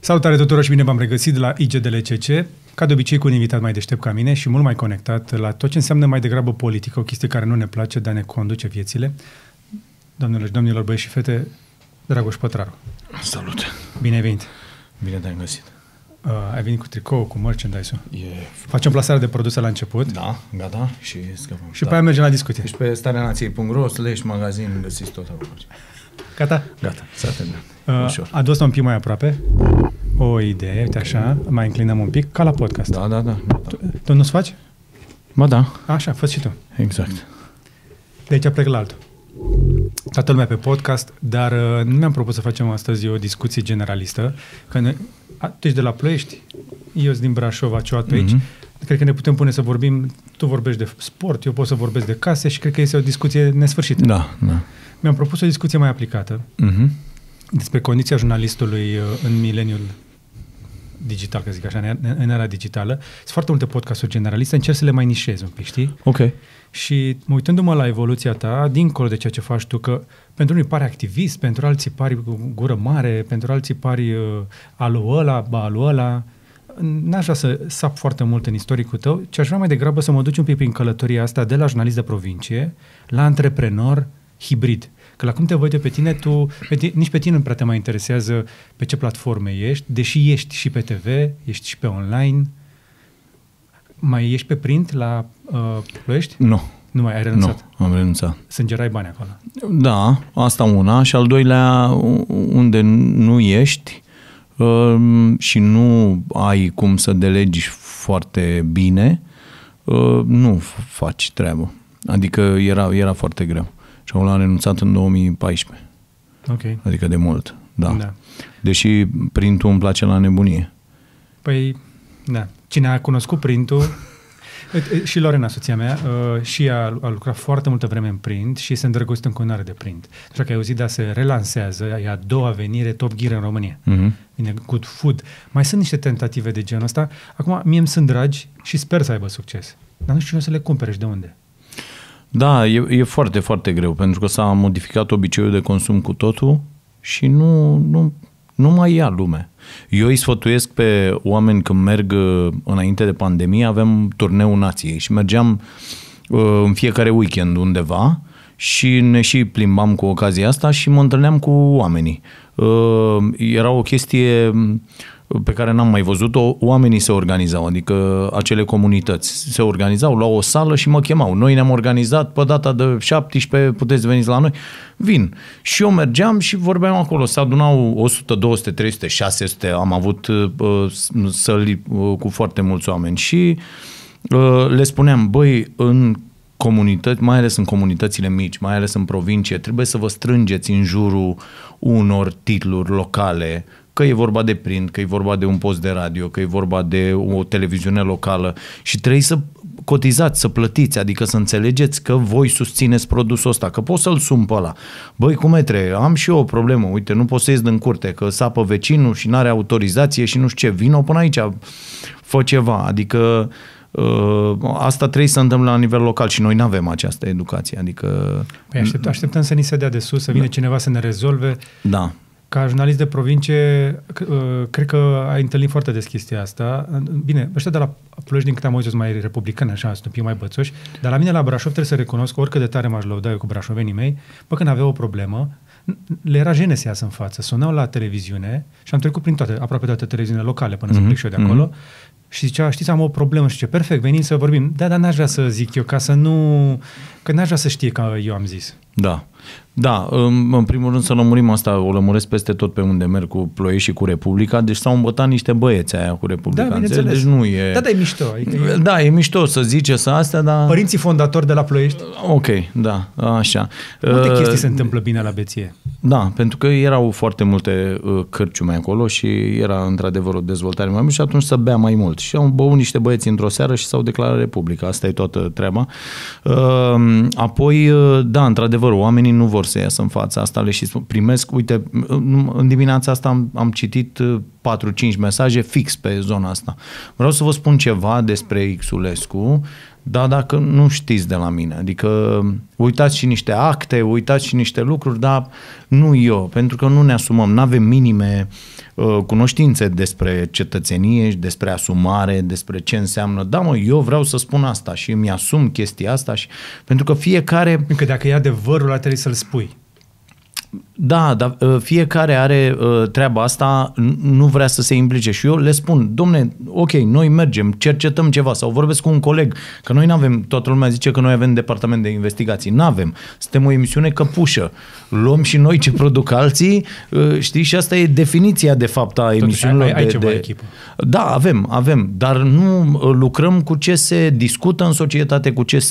Salutare tuturor și bine v-am regăsit la IGDLCC, ca de obicei cu un invitat mai deștept ca mine și mult mai conectat la tot ce înseamnă mai degrabă politică, o chestie care nu ne place, dar ne conduce viețile. Doamnelor și domnilor, băieți și fete, Dragoș Pătraru. Salut! Bine ai venit! Bine te-am găsit! Ai venit cu tricou, cu merchandise-ul. Facem plasare de produse la început. Da, gata, și scăpăm. Și pe aia mergem la discuție. Deci pe stareanației.ro/magazin găsiți tot acolo. Gata? Gata, s-a terminat. Adus-o un pic mai aproape. O idee, uite așa, mai înclinăm un pic, ca la podcast. Da. Tu nu-ți faci? Ba da. Așa, fă și tu. Exact. De aici plec la altul. Toată lumea pe podcast, dar nu mi-am propus să facem astăzi o discuție generalistă, că noi, tu ești de la Ploiești, eu sunt din Brașov, aciuat pe aici. Cred că ne putem pune să vorbim, tu vorbești de sport, eu pot să vorbesc de case și cred că este o discuție nesfârșită. Da. Mi-am propus o discuție mai aplicată despre condiția jurnalistului în mileniul digital, că zic așa, în era digitală. Sunt foarte multe podcasturi generaliste, încerc să le mai nișez un pic, știi? Ok. Și uitându-mă la evoluția ta, dincolo de ceea ce faci tu, că pentru unii pare activist, pentru alții pari cu gură mare, pentru alții pari alu ăla, n-aș vrea să sap foarte mult în istoricul tău, ci aș vrea mai degrabă să mă duci un pic prin călătoria asta de la jurnalist de provincie la antreprenor hibrid. Că la cum te văd eu pe tine, nici pe tine nu prea te mai interesează pe ce platforme ești, deși ești și pe TV, ești și pe online. Mai ești pe print la Ploiești? Nu. Nu mai ai renunțat? Nu, am renunțat. Sângerai bani acolo. Da, asta una. Și al doilea, unde nu ești și nu ai cum să delegi foarte bine, nu faci treabă. Adică era foarte greu. Și acolo am renunțat în 2014. Ok. Adică de mult, da. Deși printul îmi place la nebunie. Păi, da. Cine a cunoscut printul, și Lorena, soția mea, și ea a lucrat foarte multă vreme în print și se îndrăgostit în continuare de print. Așa că ai auzit, dar se relansează, e a doua venire Top Gear în România. Vine Good Food. Mai sunt niște tentative de genul ăsta. Acum, mie îmi sunt dragi și sper să aibă succes. Dar nu știu să le cumpere și de unde. Da, e foarte, foarte greu, pentru că s-a modificat obiceiul de consum cu totul și nu mai ia lume. Eu îi sfătuiesc pe oameni când merg înainte de pandemie, avem turneul nației și mergeam în fiecare weekend undeva și ne și plimbam cu ocazia asta și mă întâlneam cu oamenii. Era o chestie pe care n-am mai văzut-o, oamenii se organizau, adică acele comunități se organizau, luau o sală și mă chemau. Noi ne-am organizat pe data de 17, puteți veniți la noi. Vin. Și eu mergeam și vorbeam acolo, se adunau 100, 200, 300, 600, am avut săli cu foarte mulți oameni și le spuneam, băi, în comunități, mai ales în comunitățile mici, mai ales în provincie, trebuie să vă strângeți în jurul unor titluri locale, că e vorba de print, că e vorba de un post de radio, că e vorba de o televiziune locală și trebuie să cotizați, să plătiți, adică să înțelegeți că voi susțineți produsul ăsta, că poți să-l sun pe ăla. Băi, cumetre, am și eu o problemă, uite, nu pot să ies din curte, că sapă vecinul și n-are autorizație și nu știu ce, vino până aici, fă ceva, adică asta trebuie să întâmple la nivel local și noi nu avem această educație, adică... Păi așteptăm să ni se dea de sus, să vină cineva să ne rezolve. Da. Ca jurnalist de provincie, cred că ai întâlnit foarte des chestia asta. Bine, ăștia de la Ploiești, din câte am auzit, sunt mai republicani, așa, sunt un pic mai bățoși, dar la mine la Brașov trebuie să recunosc că oricât de tare m-aș lăuda eu cu brașovenii mei, când aveau o problemă, le era jene să iasă în față. Sunau la televiziune și am trecut prin aproape toate televiziunile locale până să plec și eu de acolo și zicea, știți, am o problemă și ce, perfect, venim să vorbim. Da, dar n-aș vrea să zic eu, că n-aș vrea să știe că eu am zis. Da, în primul rând să lămurim asta, o lămuresc peste tot pe unde merg cu Ploiești și cu Republica, deci s-au îmbătat niște băieți aia cu Republica. Da, bineînțeles. Deci nu e... Da, e mișto. Da, e mișto să zice să astea, dar... Părinții fondatori de la Ploiești? Ok, da, așa. Multe chestii se întâmplă bine la Beție. Da, pentru că erau foarte multe cărciume acolo și era într-adevăr o dezvoltare mai mult și atunci să bea mai mult. Și au băut niște băieți într-o seară și s-au declarat Republica. Asta e toată treaba. Apoi, da, într-adevăr, oamenii nu vor să iasă în fața asta, le și primesc, uite, în dimineața asta am citit 4-5 mesaje fix pe zona asta. Vreau să vă spun ceva despre Xulescu, dar dacă nu știți de la mine, adică uitați și niște acte, uitați și niște lucruri, dar nu eu, pentru că nu ne asumăm, nu avem minime cunoștințe despre cetățenie și despre asumare, despre ce înseamnă, da mă, eu vreau să spun asta și îmi asum chestia asta și pentru că fiecare... Că dacă e adevărul, ar trebui să-l spui. Da, dar fiecare are treaba asta, nu vrea să se implice și eu le spun, domne, ok, noi mergem, cercetăm ceva sau vorbesc cu un coleg, că noi n-avem, toată lumea zice că noi avem departament de investigații, n-avem, suntem o emisiune căpușă, luăm și noi ce produc alții, știi, și asta e definiția de fapt a emisiunilor. Ai ceva echipă. Da, avem, dar nu lucrăm cu ce se discută în societate, cu ce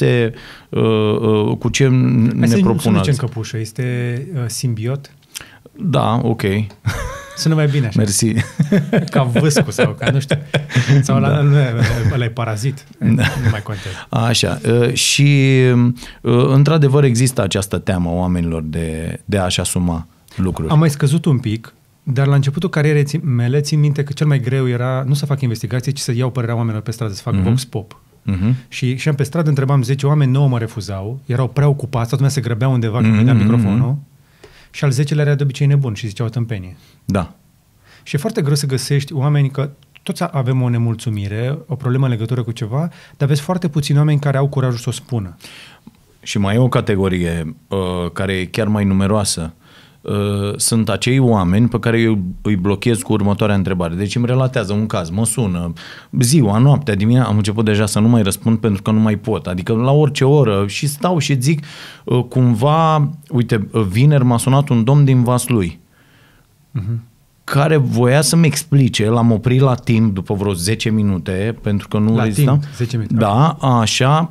ne propun alții. Să căpușă, este simbiot? Da, ok. Sună mai bine așa. Mersi. Ca vâscu sau ca nu știu. Sau ăla e parazit. Da. Nu mai contează. Așa. Și într-adevăr există această teamă oamenilor de a-și asuma lucruri. Am mai scăzut un pic, dar la începutul carierei mele țin minte că cel mai greu era nu să fac investigație, ci să iau părerea oamenilor pe stradă, să fac vox pop. Și am pe stradă, întrebam 10 oameni, 9 mă refuzau, erau prea ocupați, toată lumea se grăbea undeva când venea microfonul. Și al 10-lea era de obicei nebun și zicea o tâmpenie. Da. Și e foarte greu să găsești oameni, că toți avem o nemulțumire, o problemă în legătură cu ceva, dar vezi foarte puțini oameni care au curajul să o spună. Și mai e o categorie care e chiar mai numeroasă. Sunt acei oameni pe care eu îi blochez cu următoarea întrebare. Deci îmi relatează un caz, mă sună ziua, noaptea, dimineața, am început deja să nu mai răspund pentru că nu mai pot. Adică la orice oră și stau și zic cumva, uite, vineri m-a sunat un domn din Vaslui care voia să-mi explice, l-am oprit la timp după vreo 10 minute pentru că nu rezistam. 10 minute. Da, așa...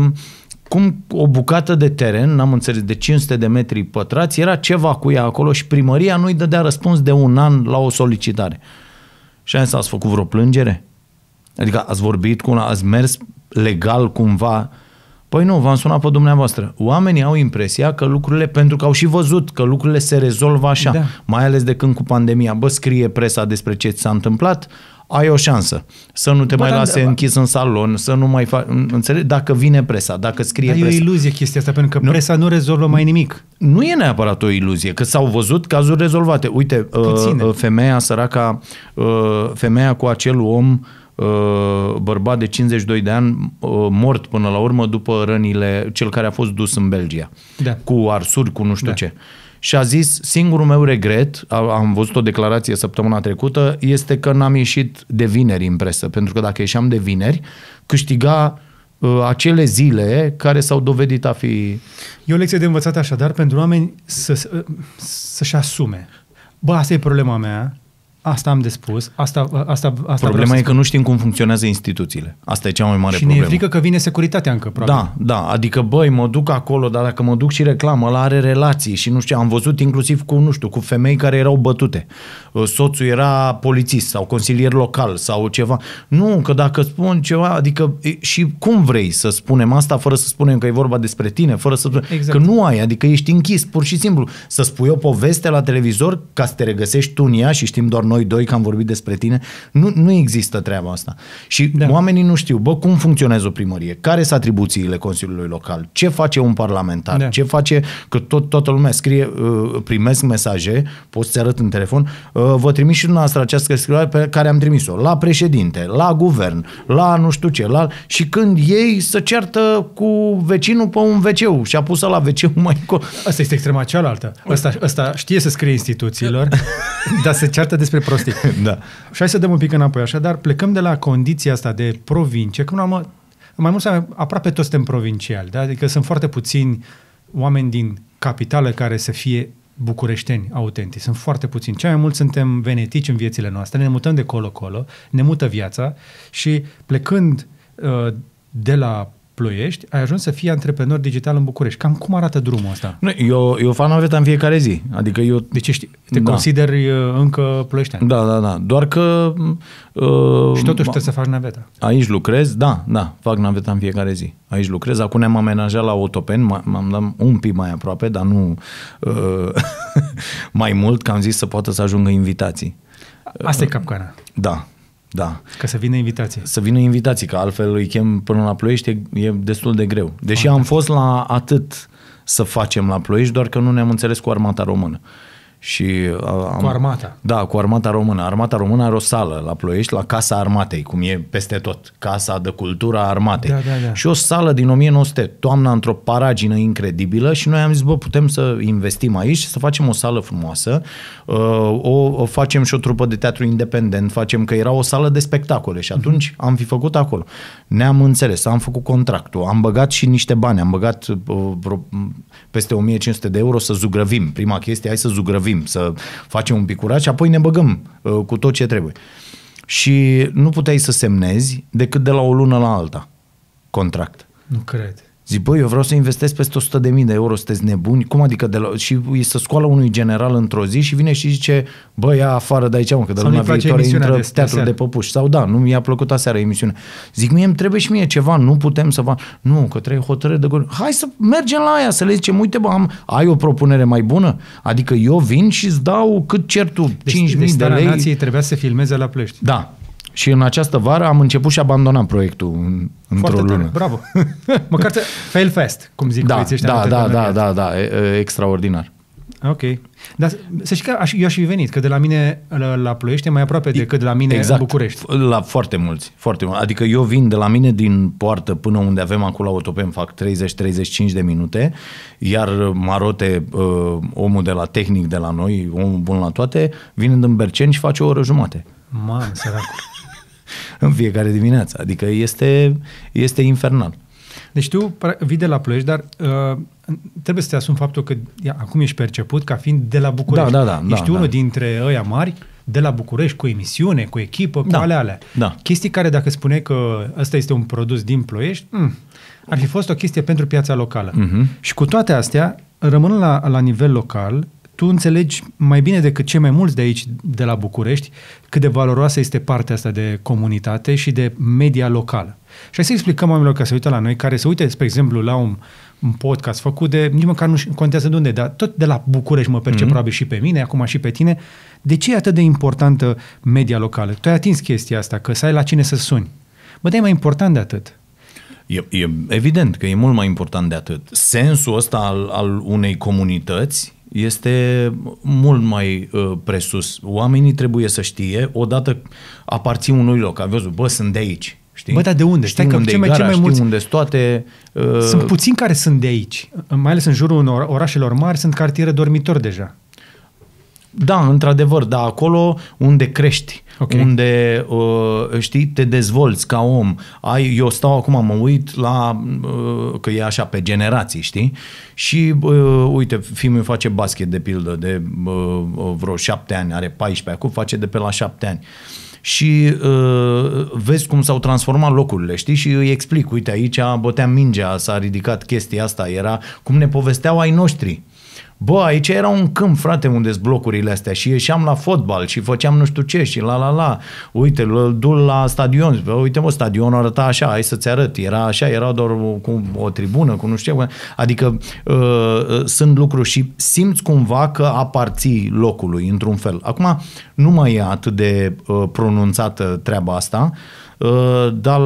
cum o bucată de teren, n-am înțeles, de 500 de metri pătrați, era ceva cu ea acolo și primăria nu-i dădea răspuns de un an la o solicitare. Și am zis, ați făcut vreo plângere? Adică ați vorbit cu una, ați mers legal cumva? Păi nu, v-am sunat pe dumneavoastră. Oamenii au impresia că lucrurile, pentru că au și văzut că lucrurile se rezolvă așa, da. Mai ales de când cu pandemia, scrie presa despre ce ți s-a întâmplat, ai o șansă să nu te mai lase închis în salon, să nu mai faci, înțelegi? Dacă vine presa, dacă scrie presa. E o iluzie chestia asta, pentru că presa nu rezolvă mai nimic. Nu e neapărat o iluzie, că s-au văzut cazuri rezolvate. Uite, femeia săraca, femeia cu acel om, bărbat de 52 de ani, mort până la urmă după rănile, cel care a fost dus în Belgia, da. Cu arsuri, cu nu știu ce. Și a zis, singurul meu regret, am văzut o declarație săptămâna trecută, este că n-am ieșit de vineri în presă, pentru că dacă ieșeam de vineri, câștiga acele zile care s-au dovedit a fi... E o lecție de învățat așadar pentru oameni să-și asume. Bă, asta e problema mea, asta am de spus, asta problema e că nu știm cum funcționează instituțiile. Asta e cea mai mare problemă. Și ne e frică că vine securitatea încă, probabil. Da, adică, băi, mă duc acolo, dar dacă mă duc și reclamă, ăla are relații și nu știu, am văzut inclusiv cu femei care erau bătute. Soțul era polițist sau consilier local sau ceva. Nu, că dacă spun ceva, adică și cum vrei să spunem asta fără să spunem că e vorba despre tine, fără să spunem, exact. Că nu ai, adică ești închis, pur și simplu. Să spui o poveste la televizor ca să te regăsești tu în ea și știm doar noi doi că am vorbit despre tine, nu există treaba asta. Și oamenii nu știu, cum funcționează o primărie, care sunt atribuțiile Consiliului Local, ce face un parlamentar, ce face, că toată lumea scrie, primesc mesaje, pot să-ți arăt în telefon, vă trimis și dumneavoastră această scrisoare pe care am trimis-o la președinte, la guvern, la nu știu ce, și când ei se ceartă cu vecinul pe un WC-ul și a pus la WC-ul mai încolo. Asta este extrema cealaltă. Ăsta știe să scrie instituțiilor, dar se ceartă despre prostii. Da. Și hai să dăm un pic înapoi. Așadar, plecăm de la condiția asta de provincie, că mai mult sau aproape toți suntem provinciali, da? Adică sunt foarte puțini oameni din capitală care să fie bucureșteni autentici. Sunt foarte puțini. Cei mai mulți suntem venetici în viețile noastre, ne mutăm de colo-colo, ne mută viața și plecând de la Ploiești, ai ajuns să fii antreprenor digital în București. Cam cum arată drumul ăsta? Eu fac naveta în fiecare zi. Adică eu... Deci te consideri încă ploieștean. Da. Doar că... și totuși trebuie să faci naveta. Aici lucrez, da, fac naveta în fiecare zi. Aici lucrez. Acum ne-am amenajat la Otopeni, m-am dat un pic mai aproape, dar nu mai mult, că am zis să poată să ajungă invitații. Asta e capcana. Da. Da. Ca să vină invitații. Să vină invitații, că altfel îi chem până la Ploiești, e destul de greu. Deși am fost la atât să facem la Ploiești, doar că nu ne-am înțeles cu armata română. Și cu armata? Da, cu armata română. Armata română are o sală la Ploiești, la Casa Armatei, cum e peste tot. Casa de Cultură a Armatei. Da. Și o sală din 1900, toamna într-o paragină incredibilă și noi am zis, putem să investim aici și să facem o sală frumoasă. O facem și o trupă de teatru independent, facem că era o sală de spectacole și atunci am fi făcut acolo. Ne-am înțeles, am făcut contractul, am băgat și niște bani, am băgat peste 1500 de euro să zugrăvim. Prima chestie, hai să zugrăvim, să facem un picurat și apoi ne băgăm cu tot ce trebuie. Și nu puteai să semnezi decât de la o lună la alta contract. Nu cred. Zic, băi, eu vreau să investesc peste 100.000 de euro, sunteți nebuni? Cum adică? Și îi se scoală unui general într-o zi și vine și zice, băi, ia afară de aici, mă, că de luna viitoare intră teatru de păpuși. Sau da, nu mi-a plăcut aseară emisiunea. Zic, mie îmi trebuie și mie ceva, nu putem să fac. Nu, că trebuie hotărâre de guvern. Hai să mergem la aia, să le zicem, uite, bă, ai o propunere mai bună? Adică eu vin și îți dau cât cer tu, 5.000 de lei. Nației trebuia să filmeze la Ploiești. Da. Și în această vară am început și abandonam proiectul într-o lună. Bravo! Măcar să fail fast, cum zic polițiștii. Da, extraordinar. Ok. Dar să știi că eu aș fi venit, că de la mine la Ploiești e mai aproape decât de la mine în București. La foarte mulți. Adică eu vin de la mine din poartă până unde avem acolo autopen, fac 30-35 de minute, iar Marote, omul de la tehnic de la noi, omul bun la toate, vine din Berceni și face o oră jumate. Man, săracul. În fiecare dimineață. Adică este infernal. Deci tu vii de la Ploiești, dar trebuie să te asumi faptul că acum ești perceput ca fiind de la București. Ești unul dintre ăia mari de la București, cu emisiune, cu echipă, cu alea. Da. Chestii care, dacă spuneai că ăsta este un produs din Ploiești, ar fi fost o chestie pentru piața locală. Și cu toate astea, rămânând la nivel local, tu înțelegi mai bine decât cei mai mulți de aici, de la București, cât de valoroasă este partea asta de comunitate și de media locală. Și hai să explicăm oamenilor care se uită la noi, care se uită, spre exemplu, la un podcast făcut de, nici măcar nu contează de unde, dar tot de la București mă percep probabil și pe mine, acum și pe tine. De ce e atât de importantă media locală? Tu ai atins chestia asta, că să ai la cine să suni. Bă, dar e mai important de atât. E evident că e mult mai important de atât. Sensul ăsta al unei comunități este mult mai presus. Oamenii trebuie să știe, odată aparțin unui loc. Ai văzut, bă, sunt de aici. Știi? Bă, dar de unde? Știi unde e gara, știi unde sunt toate... Sunt puțini care sunt de aici. Mai ales în jurul orașelor mari sunt cartiere dormitori deja. Da, într-adevăr, dar acolo unde crești, unde, știi, te dezvolți ca om. Eu stau acum, mă uit la, că e așa pe generații, știi? Și, uite, fiul meu face basket, de pildă, de vreo 7 ani, are 14 acum, face de pe la 7 ani. Și vezi cum s-au transformat locurile, știi? Și îi explic, uite, aici băteam mingea, s-a ridicat chestia asta, era cum ne povesteau ai noștri. Bă, aici era un câmp, frate, unde sunt blocurile astea și ieșeam la fotbal și făceam nu știu ce și la. Uite, îl duc la stadion. Uite, mă, stadionul arăta așa, hai să-ți arăt. Era așa, era doar cu o tribună, cu nu știu ce. Adică sunt lucruri și simți cumva că aparții locului, într-un fel. Acum, nu mai e atât de pronunțată treaba asta, dar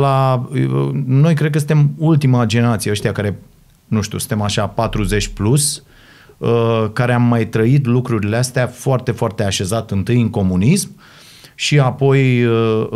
noi cred că suntem ultima generație, ăștia care, nu știu, suntem așa 40 plus, care am mai trăit lucrurile astea foarte, foarte așezat, întâi în comunism și apoi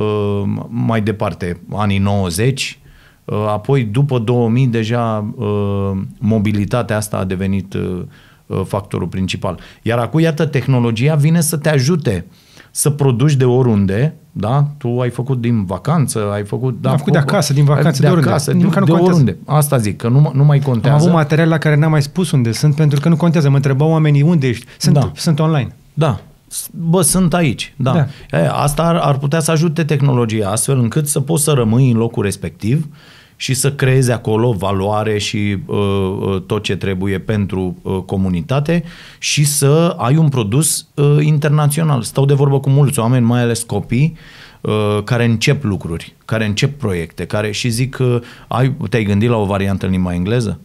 mai departe, anii 90, apoi după 2000 deja mobilitatea asta a devenit factorul principal. Iar acum, iată, tehnologia vine să te ajute să produci de oriunde, da? Tu ai făcut din vacanță, ai făcut... Da, am făcut de acasă, din vacanță, de oriunde. Acasă, de oriunde. Asta zic, că nu mai contează. Am avut material la care n-am mai spus unde sunt, pentru că nu contează. Mă întrebau oamenii unde ești. Sunt online. Da. Bă, sunt aici. Da. Asta ar putea să ajute tehnologia astfel încât să poți să rămâi în locul respectiv și să creezi acolo valoare și tot ce trebuie pentru comunitate și să ai un produs internațional. Stau de vorbă cu mulți oameni, mai ales copii, care încep lucruri, care încep proiecte, care și zic, te-ai gândit la o variantă în limba engleză?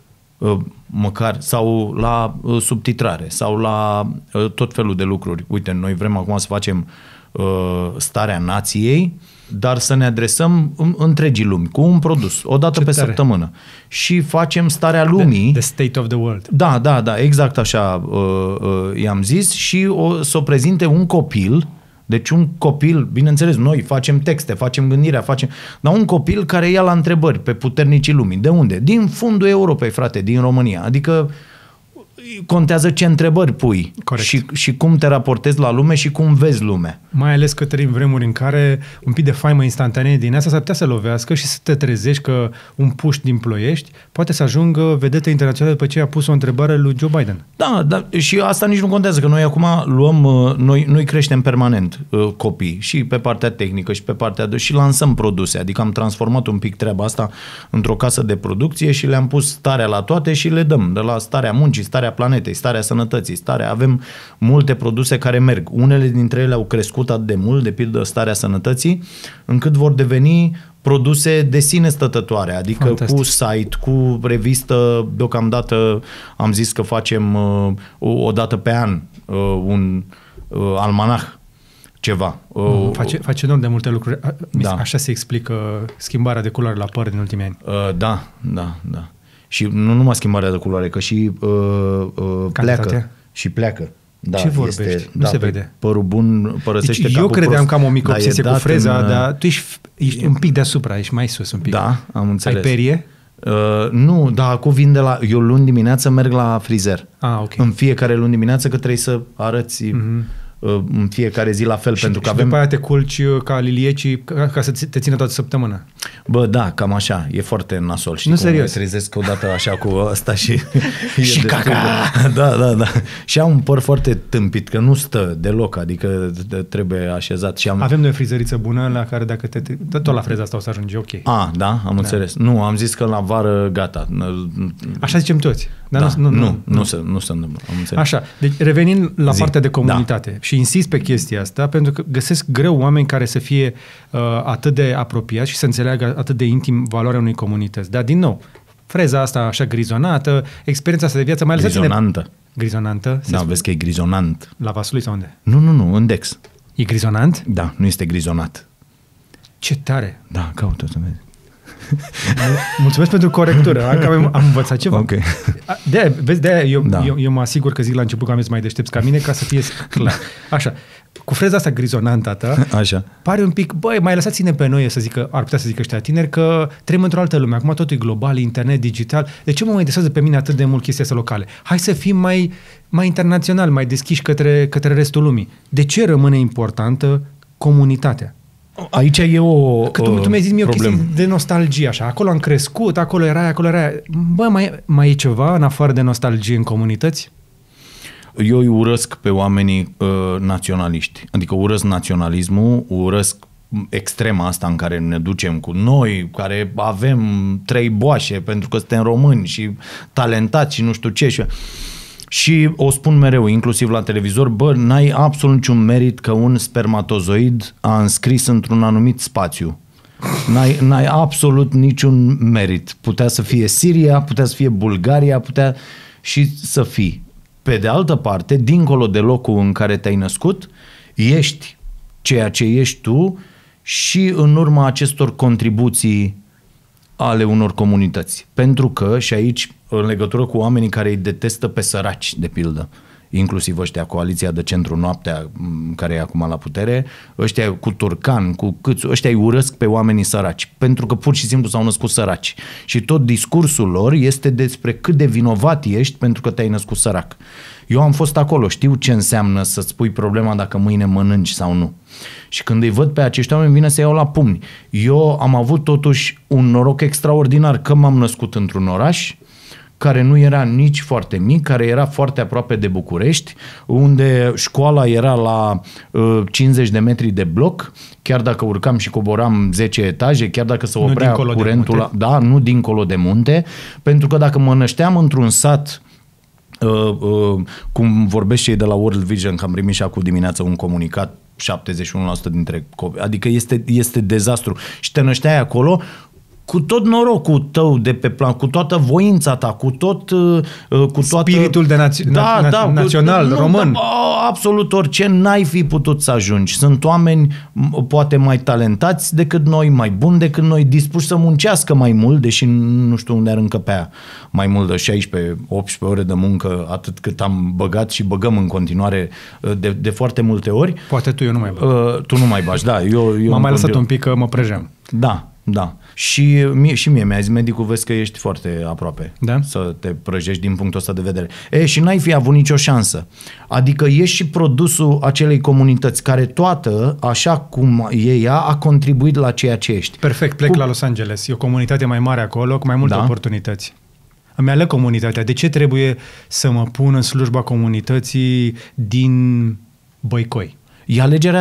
Măcar, sau la subtitrare, sau la tot felul de lucruri. Uite, noi vrem acum să facem starea nației, dar să ne adresăm întregii lumi, cu un produs, o dată pe săptămână. Și facem starea lumii. The state of the world. Da, exact așa i-am zis și să o prezinte un copil. Deci un copil, bineînțeles, noi facem texte, facem gândirea, dar un copil care ia la întrebări pe puternicii lumii. De unde? Din fundul Europei, frate, din România. Adică contează ce întrebări pui și cum te raportezi la lume și cum vezi lumea. Mai ales că trăim vremuri în care un pic de faimă instantanee din asta s-ar putea să lovească și să te trezești că un puș din Ploiești poate să ajungă vedetă internațională după ce a pus o întrebare lui Joe Biden. Da, și asta nici nu contează, că noi acum noi creștem permanent copii și pe partea tehnică și pe partea și lansăm produse, adică am transformat un pic treaba asta într-o casă de producție și le-am pus starea la toate și le dăm, de la starea muncii, starea planetei, starea sănătății, avem multe produse care merg. Unele dintre ele au crescut atât de mult, de pildă starea sănătății, încât vor deveni produse de sine stătătoare, adică fantastic. Cu site, cu revistă, deocamdată am zis că facem o dată pe an un almanah, ceva. Face enorm de multe lucruri. Așa se explică schimbarea de culoare la păr din ultimii ani. Da. Și nu numai schimbarea de culoare, că și pleacă. Da, ce vorbești? Nu se vede. Părul bun părăsește deci eu credeam că am o mică obsesie cu freza, dar tu ești un pic deasupra, ești mai sus un pic. Da, am înțeles. Ai perie? Nu, dar acum vin de la... Eu luni dimineață merg la frizer. Okay. În fiecare luni dimineață, că trebuie să arăți... în fiecare zi la fel, pentru că avem... după aia te culci ca liliecii ca să te țină toată săptămâna. Bă, da, cam așa. E foarte nasol. Știi, nu, serios. Trezesc odată așa cu ăsta și... și caca! Da. Și am un păr foarte tâmpit, că nu stă deloc, adică trebuie așezat. Și avem noi o frizeriță bună la care dacă tot la freza asta o să ajungi ok. Da, am înțeles. Nu, am zis că la vară gata. Așa zicem toți. Dar nu se întâmplă. Am înțeles. Așa, deci revenind la partea de comunitate și insist pe chestia asta pentru că găsesc greu oameni care să fie atât de apropiați și să înțeleagă atât de intim valoarea unei comunități. Dar, din nou, freza asta așa grizonată, experiența asta de viață, mai ales... Grizonantă? Da, vezi că e grizonant. La Vaslui sau unde? Nu, în Dex. E grizonant? Da, nu este grizonat. Ce tare! Da, caută să vezi. Mulțumesc pentru corectură, că am învățat ceva. Okay. De-aia eu mă asigur că zic la început că aveți mai deștepți ca mine ca să fie clar. Așa, cu freza asta grizonantă ta, așa. Pare un pic, mai lăsați-ne pe noi ar putea să zică ăștia tineri că trăim într-o altă lume, acum totul e global, internet, digital, de ce mă mai interesează pe mine atât de mult chestia asta locale? Hai să fim mai internațional, mai deschiși către restul lumii. De ce rămâne importantă comunitatea? Aici e o că tu mi-ai zis mie o chestie de nostalgie, așa. Acolo am crescut, acolo era aia. Bă, mai e ceva în afară de nostalgie în comunități? Eu îi urăsc pe oamenii naționaliști. Adică urăsc naționalismul, urăsc extrema asta în care ne ducem cu noi, care avem 3 boașe pentru că suntem români și talentați și nu știu ce. Și o spun mereu, inclusiv la televizor, n-ai absolut niciun merit că un spermatozoid a înscris într-un anumit spațiu. N-ai absolut niciun merit. Putea să fie Siria, putea să fie Bulgaria, putea și să fii. Pe de altă parte, dincolo de locul în care te-ai născut, ești ceea ce ești tu și în urma acestor contribuții ale unor comunități. Pentru că, și aici, în legătură cu oamenii care îi detestă pe săraci, de pildă, inclusiv ăștia, coaliția de centru noaptea, care e acum la putere, ăștia cu Turcan, cu Câțu, ăștia îi urăsc pe oamenii săraci, pentru că pur și simplu s-au născut săraci. Și tot discursul lor este despre cât de vinovat ești pentru că te-ai născut sărac. Eu am fost acolo, știu ce înseamnă să-ți pui problema dacă mâine mănânci sau nu. Și când îi văd pe acești oameni, vine să iau la pumni. Eu am avut totuși un noroc extraordinar că m-am născut într-un oraș care nu era nici foarte mic, care era foarte aproape de București, unde școala era la 50 de metri de bloc, chiar dacă urcam și coboram 10 etaje, chiar dacă se oprea curentul, nu dincolo de munte, pentru că dacă mă nășteam într-un sat, cum vorbesc cei de la World Vision, că am primit și acum dimineața un comunicat, 71% dintre copii, adică este dezastru. Și te nășteai acolo, cu tot norocul tău de pe plan, cu toată voința ta, cu toată... Spiritul de național, român. Absolut orice, n-ai fi putut să ajungi. Sunt oameni poate mai talentați decât noi, mai buni decât noi, dispuși să muncească mai mult, deși nu știu unde ar încăpea mai mult de 16-18 ore de muncă, atât cât am băgat și băgăm în continuare de foarte multe ori. Poate tu, eu nu mai bag. Tu nu mai bagi, da. Eu m-am mai lăsat un pic că mă prăjeam. Da. Și mie mi-a zis medicul, vezi că ești foarte aproape să te prăjești din punctul ăsta de vedere. Și n-ai fi avut nicio șansă. Adică ești și produsul acelei comunități care toată, așa cum e ea, a contribuit la ceea ce ești. Perfect, plec la Los Angeles. E o comunitate mai mare acolo, cu mai multe oportunități. Îmi aleg comunitatea. De ce trebuie să mă pun în slujba comunității din Băicoi? E alegerea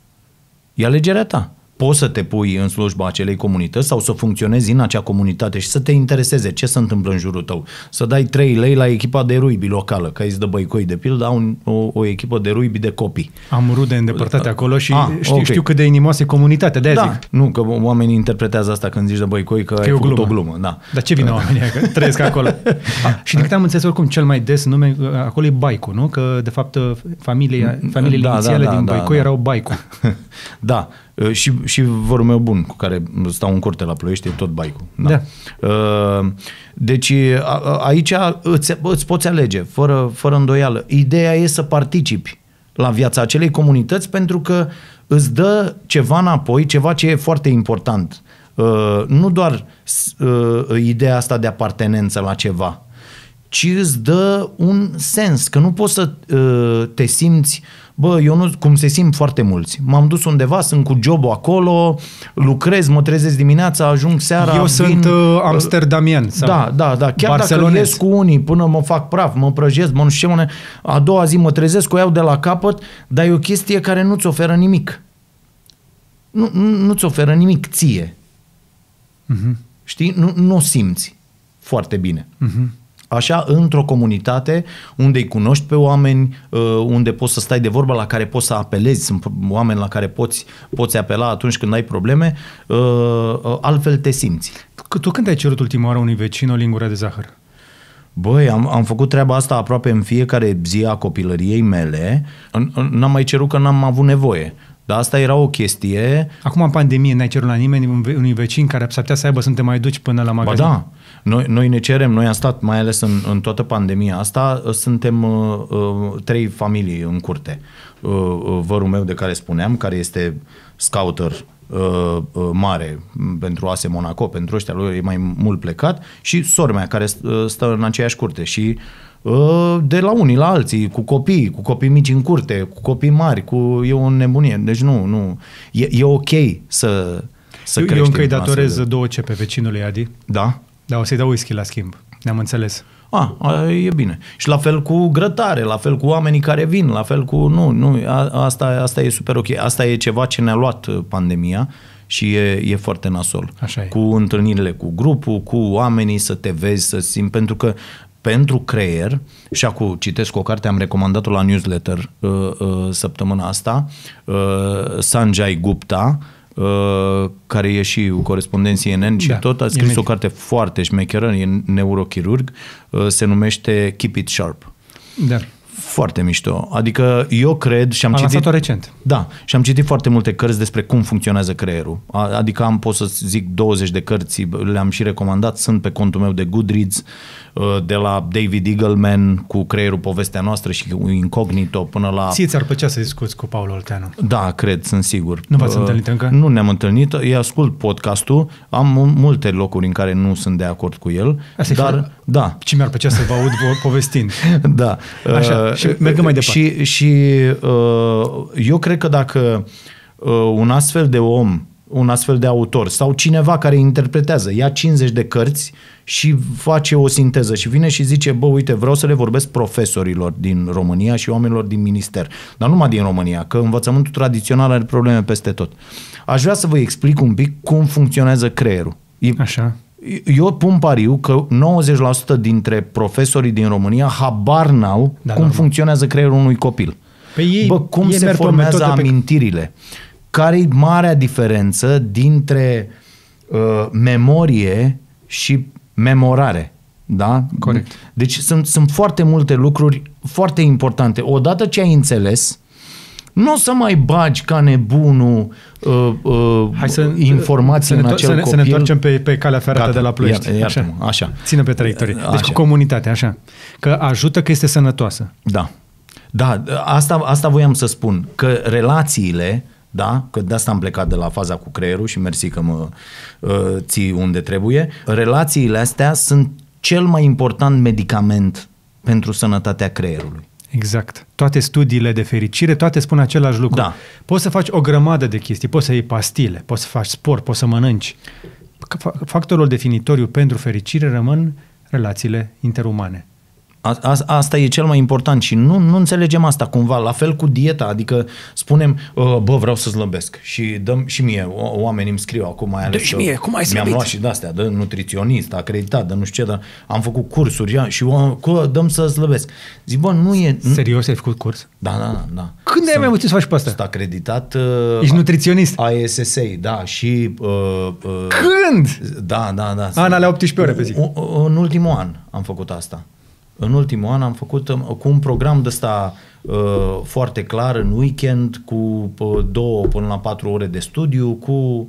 ta. Poți să te pui în slujba acelei comunități sau să funcționezi în acea comunitate și să te intereseze ce se întâmplă în jurul tău. Să dai 3 lei la echipa de rugby locală, că aici de Băicoi, de pildă, au o echipă de rugby de copii. Am rude îndepărtate acolo și știu cât de inimoasă e comunitatea, de-aia zic. Nu, că oamenii interpretează asta când zici de Băicoi, că ai făcut o glumă. Da. Dar ce vine oamenii că trăiesc acolo? Și de câte am înțeles, oricum, cel mai des nume acolo e Baicu, nu? Că, de fapt, familiile inițiale din Băicoi erau Baicu. Da. Și vorul meu bun, cu care stau în curte la Ploiești, e tot Baicu. Da. Deci aici îți poți alege, fără îndoială. Ideea e să participi la viața acelei comunități pentru că îți dă ceva înapoi, ceva ce e foarte important. Nu doar ideea asta de apartenență la ceva, ci îți dă un sens, că nu poți să te simți, eu nu, cum se simt foarte mulți. M-am dus undeva, sunt cu jobul acolo, lucrez, mă trezesc dimineața, ajung seara. Eu sunt amsterdamian. Sau da. Chiar dacă ies cu unii până mă fac praf, mă prăjesc, mă nu știu ce, a doua zi mă trezesc, o iau de la capăt, dar e o chestie care nu-ți oferă nimic. Nu-ți oferă nimic ție. Știi? Nu simți foarte bine. Așa, într-o comunitate unde îi cunoști pe oameni, unde poți să stai de vorbă, la care poți să apelezi, sunt oameni la care poți apela atunci când ai probleme, altfel te simți. Tu când ai cerut ultima oară unui vecin o lingură de zahăr? Băi, am făcut treaba asta aproape în fiecare zi a copilăriei mele, n-am mai cerut că n-am avut nevoie. Dar asta era o chestie... Acum, în pandemie, n-ai cerut la nimeni unui vecin care s-ar putea să aibă să te mai duci până la magazin? Ba da. Noi ne cerem, noi am stat, mai ales în toată pandemia asta, suntem 3 familii în curte. Vărul meu de care spuneam, care este scouter mare pentru AS Monaco, pentru ăștia lui e mai mult plecat, și sora mea care stă în aceeași curte și de la unii la alții, cu copii mici în curte, cu copii mari, e o nebunie. Deci nu. E ok să crești. Eu încă îi datorez 2 cepe vecinului Adi. Da? Da, o să-i dau whisky la schimb. Ne-am înțeles. E bine. Și la fel cu grătare, la fel cu oamenii care vin, la fel cu... Asta e super ok. Asta e ceva ce ne-a luat pandemia și e foarte nasol. Așa e. Cu întâlnirile cu grupul, cu oamenii, să te vezi, să simți, pentru că pentru creier, și acum citesc o carte, am recomandat-o la newsletter săptămâna asta, Sanjay Gupta, care e și corespondent CNN și tot, a scris o carte foarte șmecheră, e neurochirurg, se numește Keep It Sharp. Da. Foarte mișto. Adică eu cred și am citit... recent. Da, și am citit foarte multe cărți despre cum funcționează creierul. Adică pot să zic 20 de cărți, le-am și recomandat, sunt pe contul meu de Goodreads, de la David Eagleman cu Creierul, povestea noastră și cu Incognito până la... Ție ți-ar plăcea să discuți cu Paul Olteanu? Da, cred, sunt sigur. Nu v-ați întâlnit încă? Nu ne-am întâlnit, îi ascult podcastul, am multe locuri în care nu sunt de acord cu el, dar... Da. Ce mi-ar plăcea să vă aud povestind. Da. Așa, și mergem mai departe. Și eu cred că dacă un astfel de om, un astfel de autor sau cineva care interpretează, ia 50 de cărți și face o sinteză și vine și zice, uite, vreau să le vorbesc profesorilor din România și oamenilor din minister, dar numai din România, că învățământul tradițional are probleme peste tot. Aș vrea să vă explic un pic cum funcționează creierul. Așa. Eu pun pariu că 90% dintre profesorii din România habar n-au cum funcționează creierul unui copil. Cum se formează amintirile. Care e marea diferență dintre memorie și memorare. Da? Corect. Deci sunt foarte multe lucruri foarte importante. Odată ce ai înțeles, nu o să mai bagi ca nebunul informații în acel copil. Să ne întoarcem pe calea ferată de la Ploiești. Așa. Ține pe traiectorie. Deci cu comunitatea, așa. Că ajută, că este sănătoasă. Da. Da, asta voiam să spun. Că relațiile, da, că de asta am plecat de la faza cu creierul și mersi că mă ții unde trebuie, relațiile astea sunt cel mai important medicament pentru sănătatea creierului. Exact. Toate studiile de fericire, toate spun același lucru. Da. Poți să faci o grămadă de chestii, poți să iei pastile, poți să faci sport, poți să mănânci. Factorul definitoriu pentru fericire rămân relațiile interumane. Asta e cel mai important și nu înțelegem asta cumva. La fel cu dieta, adică spunem, bă, vreau să slăbesc și dăm și mie, oamenii îmi scriu acum, mai ales și mie, cum ai slăbit? Mi-am luat și de-astea, de nutriționist, acreditat, de nu știu ce, dar am făcut cursuri și dăm să slăbesc. Zic, bă, nu e... Serios, ai făcut curs? Da. Când ai mai putut să faci pe asta? Sunt acreditat... Ești nutriționist? ISSA, da, și... Când? Da. În alea 18 ore pe zi. În ultimul an am făcut asta. În ultimul an am făcut cu un program de ăsta foarte clar în weekend, cu 2 până la 4 ore de studiu, cu...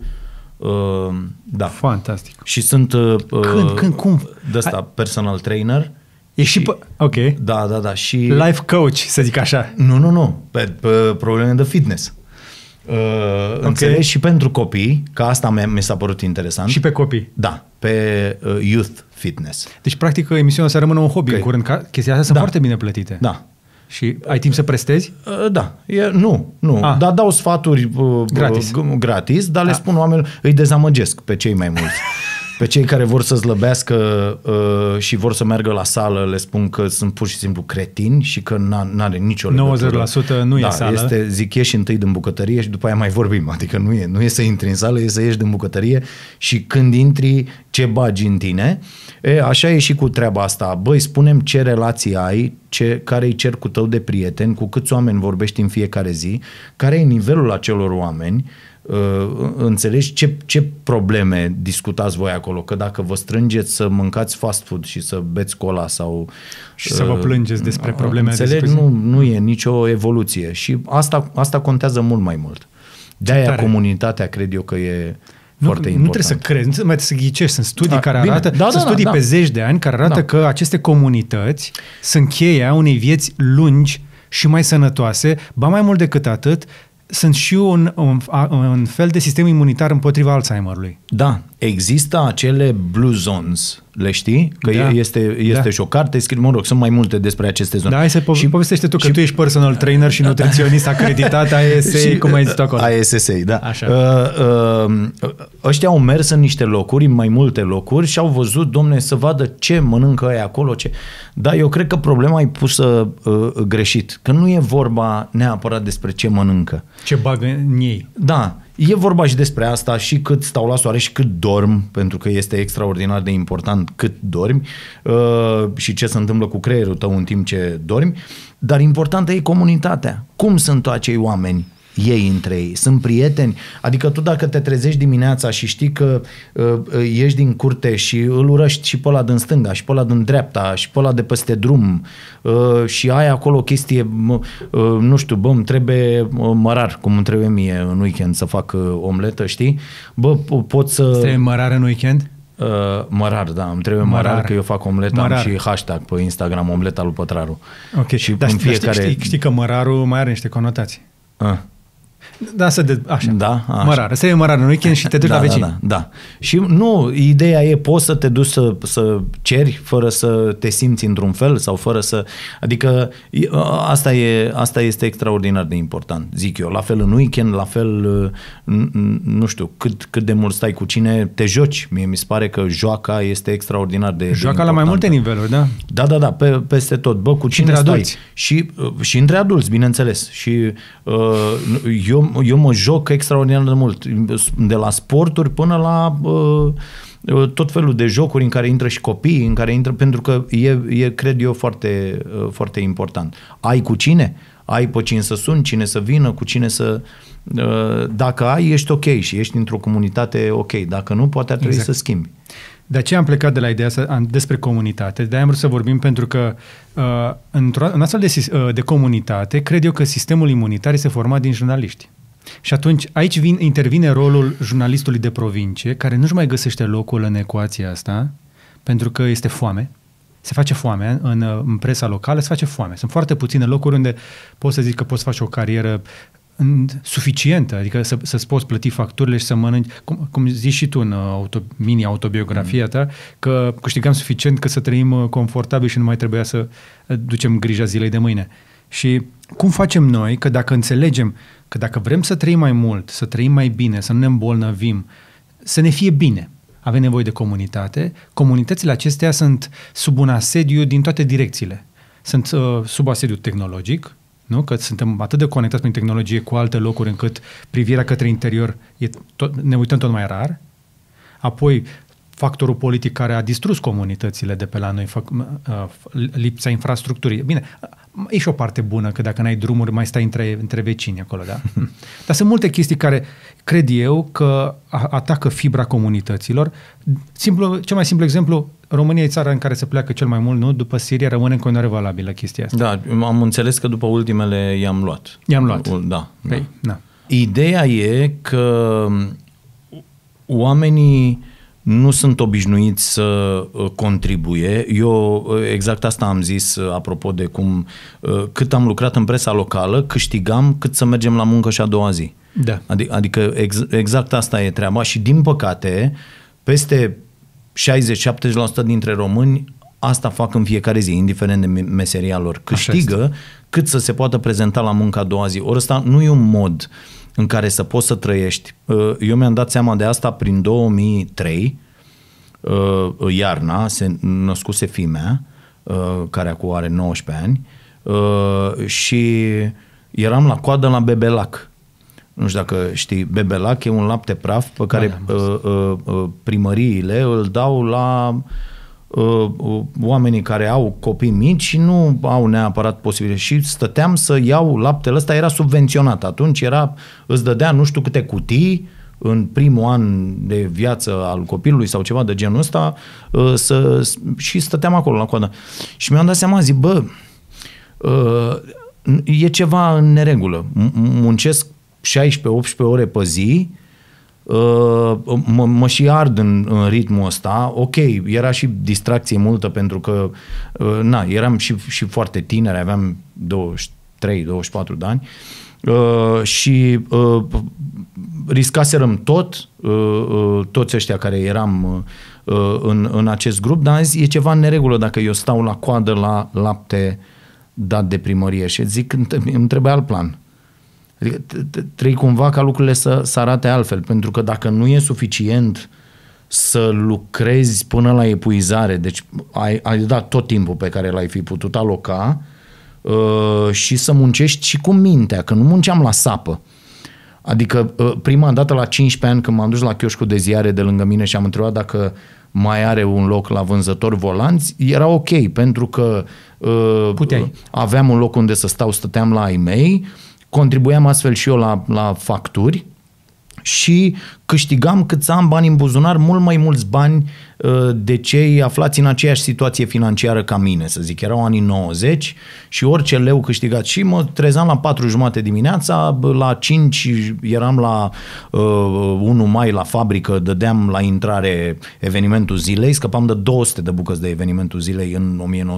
da. Fantastic. Și sunt cum? De ăsta personal trainer. E și ok. Da. Și life coach, să zic așa. Nu. Pe probleme de fitness. Înțelegi? Și pentru copii, că asta mi s-a părut interesant. Și pe copii. Da, pe youth fitness. Deci, practic, emisiunea să rămână un hobby în curând. Chestiile astea sunt foarte bine plătite. Da. Și ai timp să prestezi? Da. Nu. Dar dau sfaturi gratis, dar le spun oamenilor, îi dezamăgesc pe cei mai mulți. Pe cei care vor să slăbească și vor să meargă la sală, le spun că sunt pur și simplu cretini și că n-are nicio legătură. 90% nu e sală. Zic, ieși întâi din bucătărie și după aia mai vorbim. Adică nu e să intri în sală, e să ieși din bucătărie și când intri, ce bagi în tine. Așa e și cu treaba asta. Băi, spune-mi ce relații ai, care-i cercul tău de prieteni, cu câți oameni vorbești în fiecare zi, care e nivelul acelor oameni, înțelegi ce probleme discutați voi acolo, că dacă vă strângeți să mâncați fast food și să beți cola sau și să vă plângeți despre probleme, înțelegi, nu e nicio evoluție și asta contează mult mai mult. De-aia comunitatea cred eu că e foarte important. Nu trebuie să crezi, nu trebuie să ghicești. Sunt studii care arată, sunt studii pe 10 de ani care arată că aceste comunități sunt cheia unei vieți lungi și mai sănătoase, ba mai mult decât atât, sunt și un fel de sistem imunitar împotriva Alzheimerului. Da, există acele blue zones, le știi? Că este și o carte, sunt mai multe despre aceste zone. Da, hai să povestește tu, că tu ești personal trainer și nutriționist acreditat, ISSA, cum ai zis tu acolo. ISSA, da. Așa. Ăștia au mers în niște locuri, în mai multe locuri și au văzut, domne, să vadă ce mănâncă ăia acolo. Da, eu cred că problema e pusă greșit, că nu e vorba neapărat despre ce mănâncă. Ce bagă în ei. Da, e vorba și despre asta, și cât stau la soare și cât dorm, pentru că este extraordinar de important cât dormi și ce se întâmplă cu creierul tău în timp ce dormi, dar importantă e comunitatea. Cum sunt acei oameni? Ei între ei. Sunt prieteni? Adică tu dacă te trezești dimineața și știi că ieși din curte și îl urăști și pe ăla din stânga și pe ăla din dreapta și pe ăla de peste drum și ai acolo o chestie, nu știu, bă, îmi trebuie mărar, cum îmi trebuie mie în weekend să fac omletă, știi? Bă, pot să... Îți trebuie mărar în weekend? Mărar, da, îmi trebuie mărar că eu fac omletă, am și hashtag pe Instagram, omleta lui Pătraru. Ok, și dar știi că mărarul mai are niște conotații. Da, mărar. Să iei mărar în weekend și te duci la vecini. Da. Și nu, ideea e, poți să te duci să ceri fără să te simți într-un fel sau fără să... Adică asta este extraordinar de important, zic eu. La fel în weekend, la fel, nu știu, cât de mult stai cu cine te joci. Mie mi se pare că joaca este extraordinar de joaca la mai multe niveluri, da? Da, peste tot. Bă, cu cine stai? Adulți. Și între adulți, bineînțeles. Și eu mă joc extraordinar de mult, de la sporturi până la tot felul de jocuri în care intră și copii, pentru că e cred eu, foarte, foarte important. Ai cu cine? ai pe cine să suni, cine să vină, cu cine să... Dacă ai, ești ok și ești într-o comunitate ok. Dacă nu, poate ar trebui să schimbi. De aceea am plecat de la ideea despre comunitate. De-aia am vrut să vorbim pentru că în astfel de comunitate, cred eu că sistemul imunitar este format din jurnaliști. Și atunci aici intervine rolul jurnalistului de provincie, care nu-și mai găsește locul în ecuația asta, pentru că este foame. Se face foame în presa locală, se face foame. Sunt foarte puține locuri unde poți să zici că poți să faci o carieră suficientă, adică să-ți poți plăti facturile și să mănânci, cum zici și tu în mini-autobiografia ta, că câștigam suficient că să trăim confortabil și nu mai trebuia să ducem grija zilei de mâine. Și cum facem noi că dacă înțelegem că dacă vrem să trăim mai mult, să trăim mai bine, să nu ne îmbolnăvim, să ne fie bine, avem nevoie de comunitate. Comunitățile acestea sunt sub un asediu din toate direcțiile. Sunt sub asediu tehnologic, nu? Că suntem atât de conectați prin tehnologie cu alte locuri încât privirea către interior ne uităm tot mai rar. Apoi, factorul politic care a distrus comunitățile de pe la noi, lipsa infrastructurii. Bine, e și o parte bună, că dacă n-ai drumuri, mai stai între vecini acolo, da? Dar sunt multe chestii cred eu că atacă fibra comunităților. Cel mai simplu exemplu, România e țara în care se pleacă cel mai mult, nu? După Siria rămâne în continuare valabilă chestia asta. Da, am înțeles că după ultimele i-am luat. I-am luat. Da. Păi, da. Ideea e că oamenii nu sunt obișnuiți să contribuie. Eu exact asta am zis apropo de cum cât am lucrat în presa locală, câștigam cât să mergem la muncă și a doua zi. Da. Adică exact asta e treaba și din păcate peste 60-70% dintre români asta fac în fiecare zi, indiferent de meseria lor. Câștigă cât să se poată prezenta la muncă a doua zi. Ori ăsta nu e un mod în care să poți să trăiești. Eu mi-am dat seama de asta prin 2003, iarna, se născuse fimea, care acum are 19 ani, și eram la coadă la Bebelac. Nu știu dacă știi, Bebelac e un lapte praf pe care primăriile îl dau la oamenii care au copii mici și nu au neapărat posibilitate. Și stăteam să iau laptele ăsta, era subvenționat. Atunci îți dădea nu știu câte cutii în primul an de viață al copilului sau ceva de genul ăsta și stăteam acolo la coadă. Și mi-am dat seama, zic, e ceva în neregulă. Muncesc 16-18 ore pe zi, mă și ard în ritmul ăsta. Ok, era și distracție multă pentru că eram și foarte tineri, aveam 23-24 de ani și riscaserăm toți ăștia care eram în acest grup, dar azi e ceva în neregulă dacă eu stau la coadă la lapte dat de primărie și zic, îmi trebuie alt plan. Adică trebuie cumva ca lucrurile să arate altfel, pentru că dacă nu e suficient să lucrezi până la epuizare, deci ai dat tot timpul pe care l-ai fi putut aloca și să muncești și cu mintea, că nu munceam la sapă. Adică prima dată la 15 ani când m-am dus la chioșcul de ziare de lângă mine și am întrebat dacă mai are un loc la vânzători volanți, era ok, pentru că aveam un loc unde să stăteam la ai mei, contribuiam astfel și eu la facturi și câștigam cât să am bani în buzunar, mult mai mulți bani de cei aflați în aceeași situație financiară ca mine, să zic. Erau anii 90 și orice leu câștigat și mă trezeam la 4:30 dimineața, la 5 eram la 1 mai la fabrică, dădeam la intrare evenimentul zilei, scăpam de 200 de bucăți de evenimentul zilei în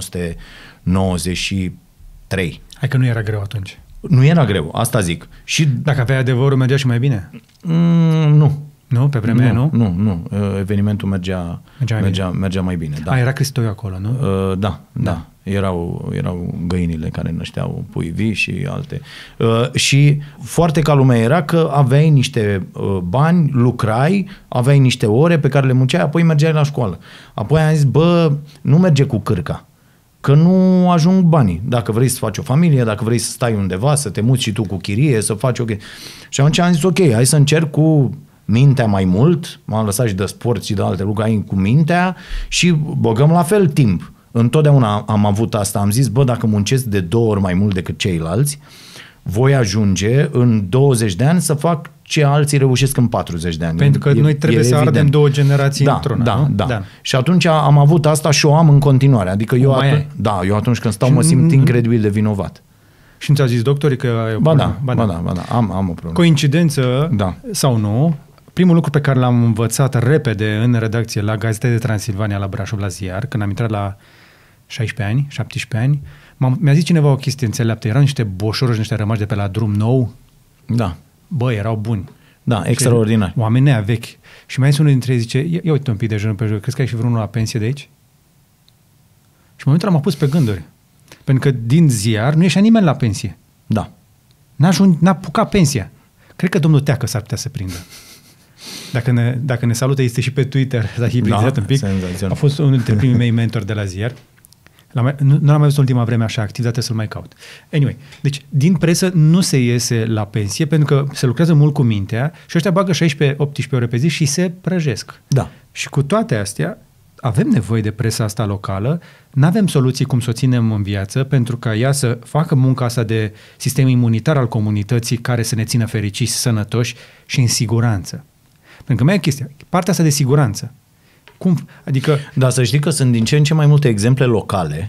1993. Hai că nu era greu atunci. Nu era greu, asta zic. Și dacă aveai adevărul, mergea și mai bine? Nu. Nu? Pe vremea nu? Nu. Evenimentul mergea mai bine. Da. Era Cristoiu acolo, nu? Da. Erau găinile care nășteau pui vii și alte. Și foarte ca lumea era că aveai niște bani, lucrai, aveai niște ore pe care le munceai, apoi mergeai la școală. Apoi am zis, nu merge cu cârca. Că nu ajung banii. Dacă vrei să faci o familie, dacă vrei să stai undeva, să te muți și tu cu chirie, să faci ok. Și atunci am zis, ok, hai să încerc cu mintea mai mult, m-am lăsat și de sport și de alte lucruri cu mintea și băgăm la fel timp. Întotdeauna am avut asta. Am zis, bă, dacă muncesc de 2 ori mai mult decât ceilalți, voi ajunge în 20 de ani să fac ce alții reușesc în 40 de ani. Pentru că noi trebuie să evident. ardem 2 generații într-una, nu? Da. Și atunci am avut asta și o am în continuare. Adică eu atunci când stau mă simt incredibil de vinovat. Și nu ți-au zis doctorii că ai o problemă? Ba da, am o problemă. Coincidență sau nu, primul lucru pe care l-am învățat repede în redacție la Gazeta de Transilvania la Brașov, la ziar, când am intrat la 16 ani, 17 ani, mi-a zis cineva o chestie înțeleaptă. Erau niște boșoroși, niște rămași de pe la drum nou. Da. Bă, erau buni. Da, extraordinar. Oameni nea vechi. Și mai zis unul dintre ei, zice, ia uite un pic de jurul pe jur, crezi că ai și vreunul la pensie de aici? Și în momentul m-a pus pe gânduri. Pentru că din ziar nu ieșea nimeni la pensie. Da. N-a apucat pensia. Cred că domnul Teacă s-ar putea să prindă. Dacă ne salută, este și pe Twitter, s-a hibridizat un pic. A fost unul dintre primii mei mentori de la ziar. Nu l-am mai văzut ultima vreme așa activ, dar trebuie să-l mai caut. Anyway, deci din presă nu se iese la pensie pentru că se lucrează mult cu mintea și ăștia bagă 16-18 ore pe zi și se prăjesc. Da. Și cu toate astea, avem nevoie de presa asta locală, n-avem soluții cum să o ținem în viață pentru ca ea să facă munca asta de sistem imunitar al comunității care să ne țină fericiți, sănătoși și în siguranță. Pentru că mai e chestia, partea asta de siguranță. Cum? Adică... Da, să știi că sunt din ce în ce mai multe exemple locale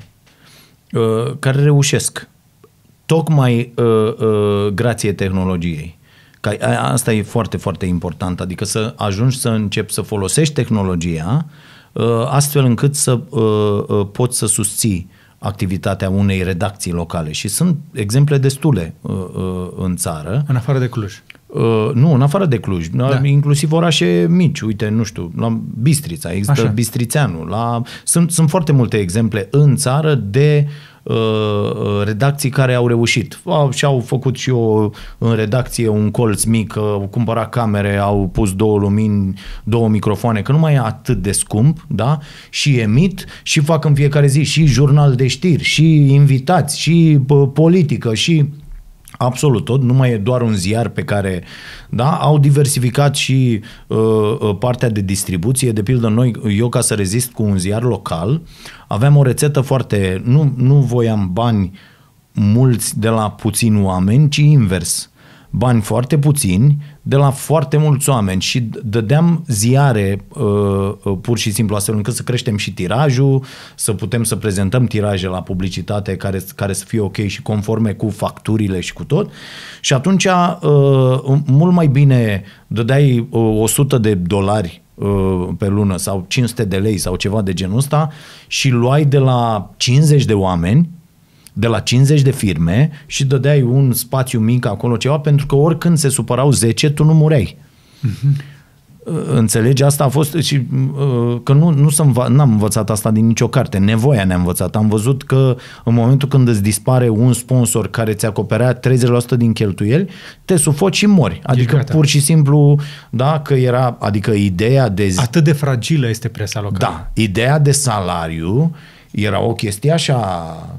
care reușesc tocmai grație tehnologiei. Că asta e foarte, foarte important. Adică să ajungi să începi să folosești tehnologia astfel încât să poți să susții activitatea unei redacții locale. Și sunt exemple destule în țară. În afară de Cluj. Nu, în afară de Cluj, inclusiv orașe mici, uite, nu știu, la Bistrița, există așa. Bistrițeanul, sunt foarte multe exemple în țară de redacții care au reușit. Și-au făcut și în redacție un colț mic, au cumpărat camere, au pus 2 lumini, 2 microfoane, că nu mai e atât de scump, da? Și emit și fac în fiecare zi și jurnal de știri, și invitați, și politică, și... Absolut tot, nu mai e doar un ziar pe care, da, au diversificat și partea de distribuție. De pildă, eu ca să rezist cu un ziar local, aveam o rețetă foarte, nu voiam bani mulți de la puțini oameni, ci invers. Bani foarte puțini de la foarte mulți oameni și dădeam ziare pur și simplu astfel încât să creștem și tirajul, să putem să prezentăm tiraje la publicitate care să fie ok și conforme cu facturile și cu tot. Și atunci mult mai bine dădeai $100 pe lună sau 500 de lei sau ceva de genul ăsta și luai de la 50 de oameni, de la 50 de firme și dădeai un spațiu mic acolo ceva, pentru că oricând se supărau 10, tu nu mureai. Uh-huh. Înțelegi? Asta a fost și că n-am învățat asta din nicio carte. Nevoia ne-a învățat. Am văzut că în momentul când îți dispare un sponsor care ți acoperea 30% din cheltuieli, te sufoci și mori. Adică pur și simplu, da, că era, adică ideea de... Atât de fragilă este presa locală. Da, ideea de salariu era o chestie așa...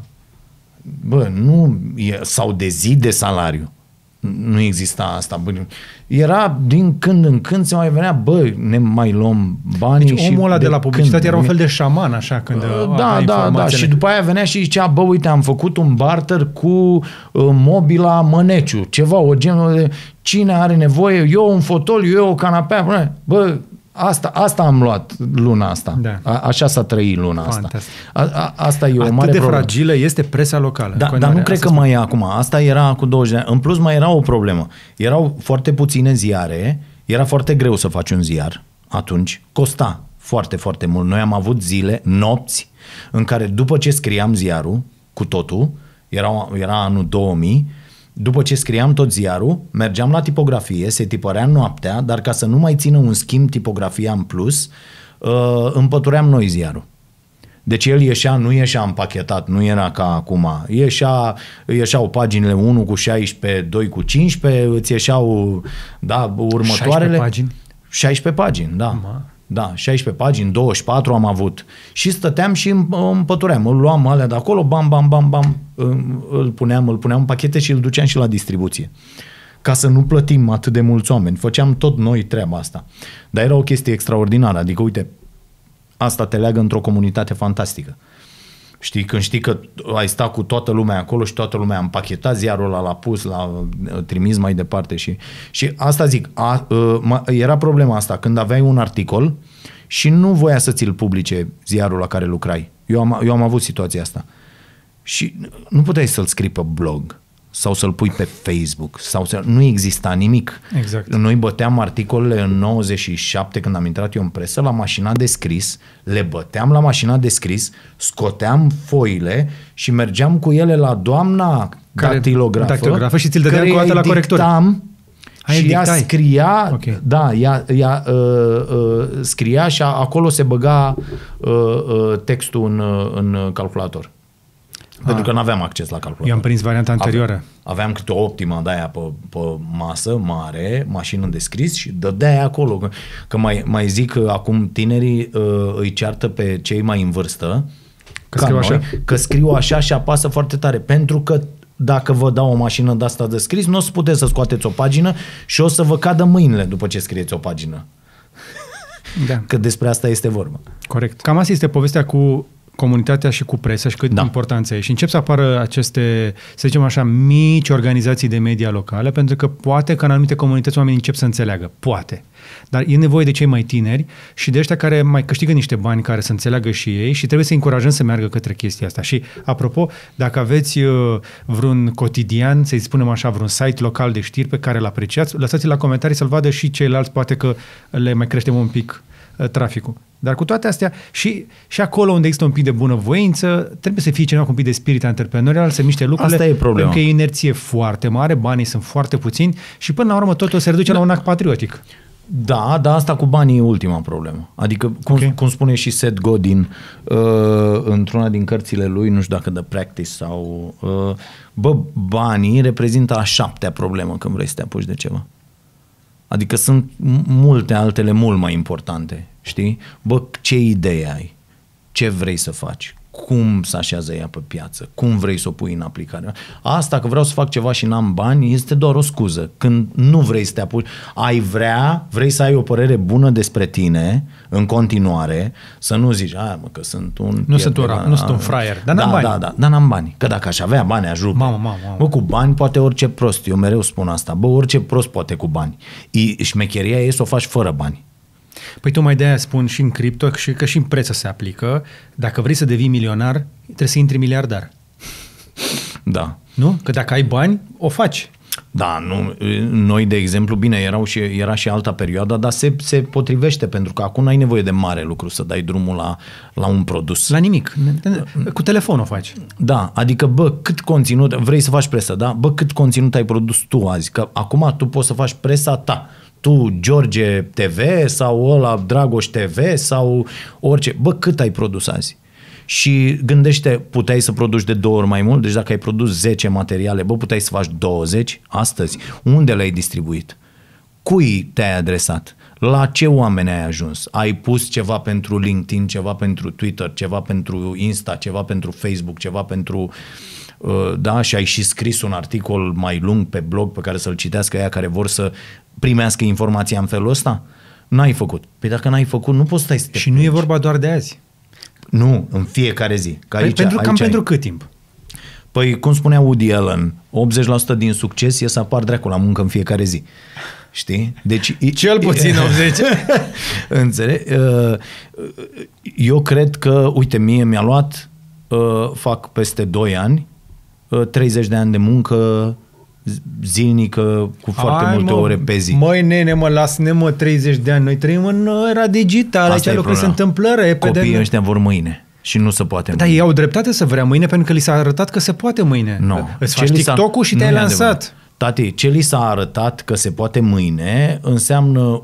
sau de zi de salariu. Nu exista asta. Era din când în când se mai venea, ne mai luăm banii. Deci omul ăla de la publicitate era un fel de șaman, așa, când Da, și după aia venea și zicea, uite, am făcut un barter cu Mobila Măneciu, ceva, o genul de cine are nevoie, eu un fotoliu, eu o canapea, Asta am luat luna asta. Da. Așa s-a trăit luna Fantastic. Asta. Asta e o mare problemă. Atât de fragilă este presa locală. Dar nu cred că mai e acum. Asta era cu 20 de ani. În plus mai era o problemă. Erau foarte puține ziare, era foarte greu să faci un ziar atunci. Costa foarte, foarte mult. Noi am avut zile, nopți, în care după ce scriam ziarul cu totul, era anul 2000, după ce scriam tot ziarul, mergeam la tipografie, se tipărea noaptea, dar ca să nu mai țină un schimb tipografia în plus, împătuream noi ziarul. Deci el nu ieșea împachetat, nu era ca acum. Ieșeau paginile 1 cu 16, 2 cu 15, îți ieșeau următoarele. 16 pagini? 16 pagini, da. Da, 16 pagini, 24 am avut. Și stăteam și împătuream. Îl luam alea de acolo, bam, bam, bam, bam, îl puneam în pachete și îl duceam și la distribuție. Ca să nu plătim atât de mulți oameni. Făceam tot noi treaba asta. Dar era o chestie extraordinară. Adică, uite, asta te leagă într-o comunitate fantastică. Știi, când știi că ai stat cu toată lumea acolo și toată lumea a împachetat ziarul ăla, l-a pus, l-a trimis mai departe. Și asta zic, era problema asta, când aveai un articol și nu voia să ți-l publice ziarul la care lucrai. Eu am avut situația asta. Și nu puteai să-l scrii pe blog sau să-l pui pe Facebook. Nu exista nimic. Exact. Noi băteam articolele în 97, când am intrat eu în presă, la mașina de scris, le băteam la mașina de scris, scoteam foile și mergeam cu ele la doamna dactilografă și ți-l dădeam cu o dată la corector. Și ea scria, okay. Da, ea scria și acolo se băga textul în calculator. Pentru că nu aveam acces la calculator. Eu am prins varianta anterioară. Aveam câte o Optima de-aia pe masă mare, mașină de scris și dădea acolo. Că mai zic că acum tinerii îi ceartă pe cei mai în vârstă că scriu așa și apasă foarte tare. Pentru că dacă vă dau o mașină de asta de scris, nu o să puteți să scoateți o pagină și o să vă cadă mâinile după ce scrieți o pagină. Da. Că despre asta este vorba. Corect. Cam asta este povestea cu comunitatea și cu presa și cât importanța e. Și încep să apară aceste, să zicem așa, mici organizații de media locale, pentru că poate că în anumite comunități oamenii încep să înțeleagă. Poate. Dar e nevoie de cei mai tineri și de ăștia care mai câștigă niște bani, care să înțeleagă și ei și trebuie să încurajăm să meargă către chestia asta. Și, apropo, dacă aveți vreun cotidian, să-i spunem așa, vreun site local de știri pe care îl apreciați, lăsați-l la comentarii să-l vadă și ceilalți, poate că le mai creștem un pic traficul. Dar cu toate astea, și acolo unde există un pic de bunăvoință, trebuie să fie cineva cu un pic de spirit antreprenorial, să miște lucrurile. Asta e problema. Pentru că e inerție foarte mare, banii sunt foarte puțini și până la urmă totul se reduce la un act patriotic. Da, dar asta cu banii e ultima problemă. Adică, cum spune și Seth Godin într-una din cărțile lui, nu știu dacă The Practice sau... banii reprezintă a 7-a problemă când vrei să te apuci de ceva. Adică sunt multe altele mult mai importante, știi? Ce idee ai? Ce vrei să faci? Cum să așează ea pe piață? Cum vrei să o pui în aplicare? Asta că vreau să fac ceva și n-am bani este doar o scuză. Când nu vrei să te apuci, vrei să ai o părere bună despre tine în continuare, să nu zici, că sunt un... Nu sunt un fraier, dar n-am bani. Da, dar n-am bani. Că dacă aș avea bani, aș rupe. Cu bani poate orice prost. Eu mereu spun asta. Orice prost poate cu bani. Șmecheria e să o faci fără bani. Păi tocmai de-aia spun și în cripto, că și în preță se aplică. Dacă vrei să devii milionar, trebuie să intri miliardar. Da. Nu? Că dacă ai bani, o faci. Da, noi, de exemplu, bine, era și alta perioadă, dar se potrivește, pentru că acum n-ai nevoie de mare lucru să dai drumul la un produs. La nimic. Cu telefon o faci. Da, adică, cât conținut, vrei să faci presă, da? Cât conținut ai produs tu azi? Că acum tu poți să faci presa ta. Tu, George TV sau ăla Dragoș TV sau orice. Cât ai produs azi? Și gândește, puteai să produci de 2 ori mai mult? Deci dacă ai produs 10 materiale, puteai să faci 20 astăzi? Unde le-ai distribuit? Cui te-ai adresat? La ce oameni ai ajuns? Ai pus ceva pentru LinkedIn, ceva pentru Twitter, ceva pentru Insta, ceva pentru Facebook, ceva pentru... Da, și ai și scris un articol mai lung pe blog pe care să-l citească aia care vor să primească informația în felul ăsta? N-ai făcut. Păi dacă n-ai făcut, nu poți stai să te... Și nu e vorba doar de azi. Nu, în fiecare zi. Pentru cât timp? Păi, cum spunea Woody Allen, 80% din succes e să apar dracu la muncă în fiecare zi. Știi? Deci, cel puțin 80. Înțeleg? Eu cred că, uite, mie mi-a luat, fac peste 2 ani, 30 de ani de muncă zilnică cu foarte multe ore pe zi. Măi, nene, lasă-ne 30 de ani. Noi trăim în era digitală. Aici lucruri se întâmplă repede. Copiii ăștia vor mâine. Și nu se poate mâine. Dar ei au dreptate să vrea mâine pentru că li s-a arătat că se poate mâine. Nu. Îți faci TikTok-ul și te-ai lansat. Tati, ce li s-a arătat că se poate mâine înseamnă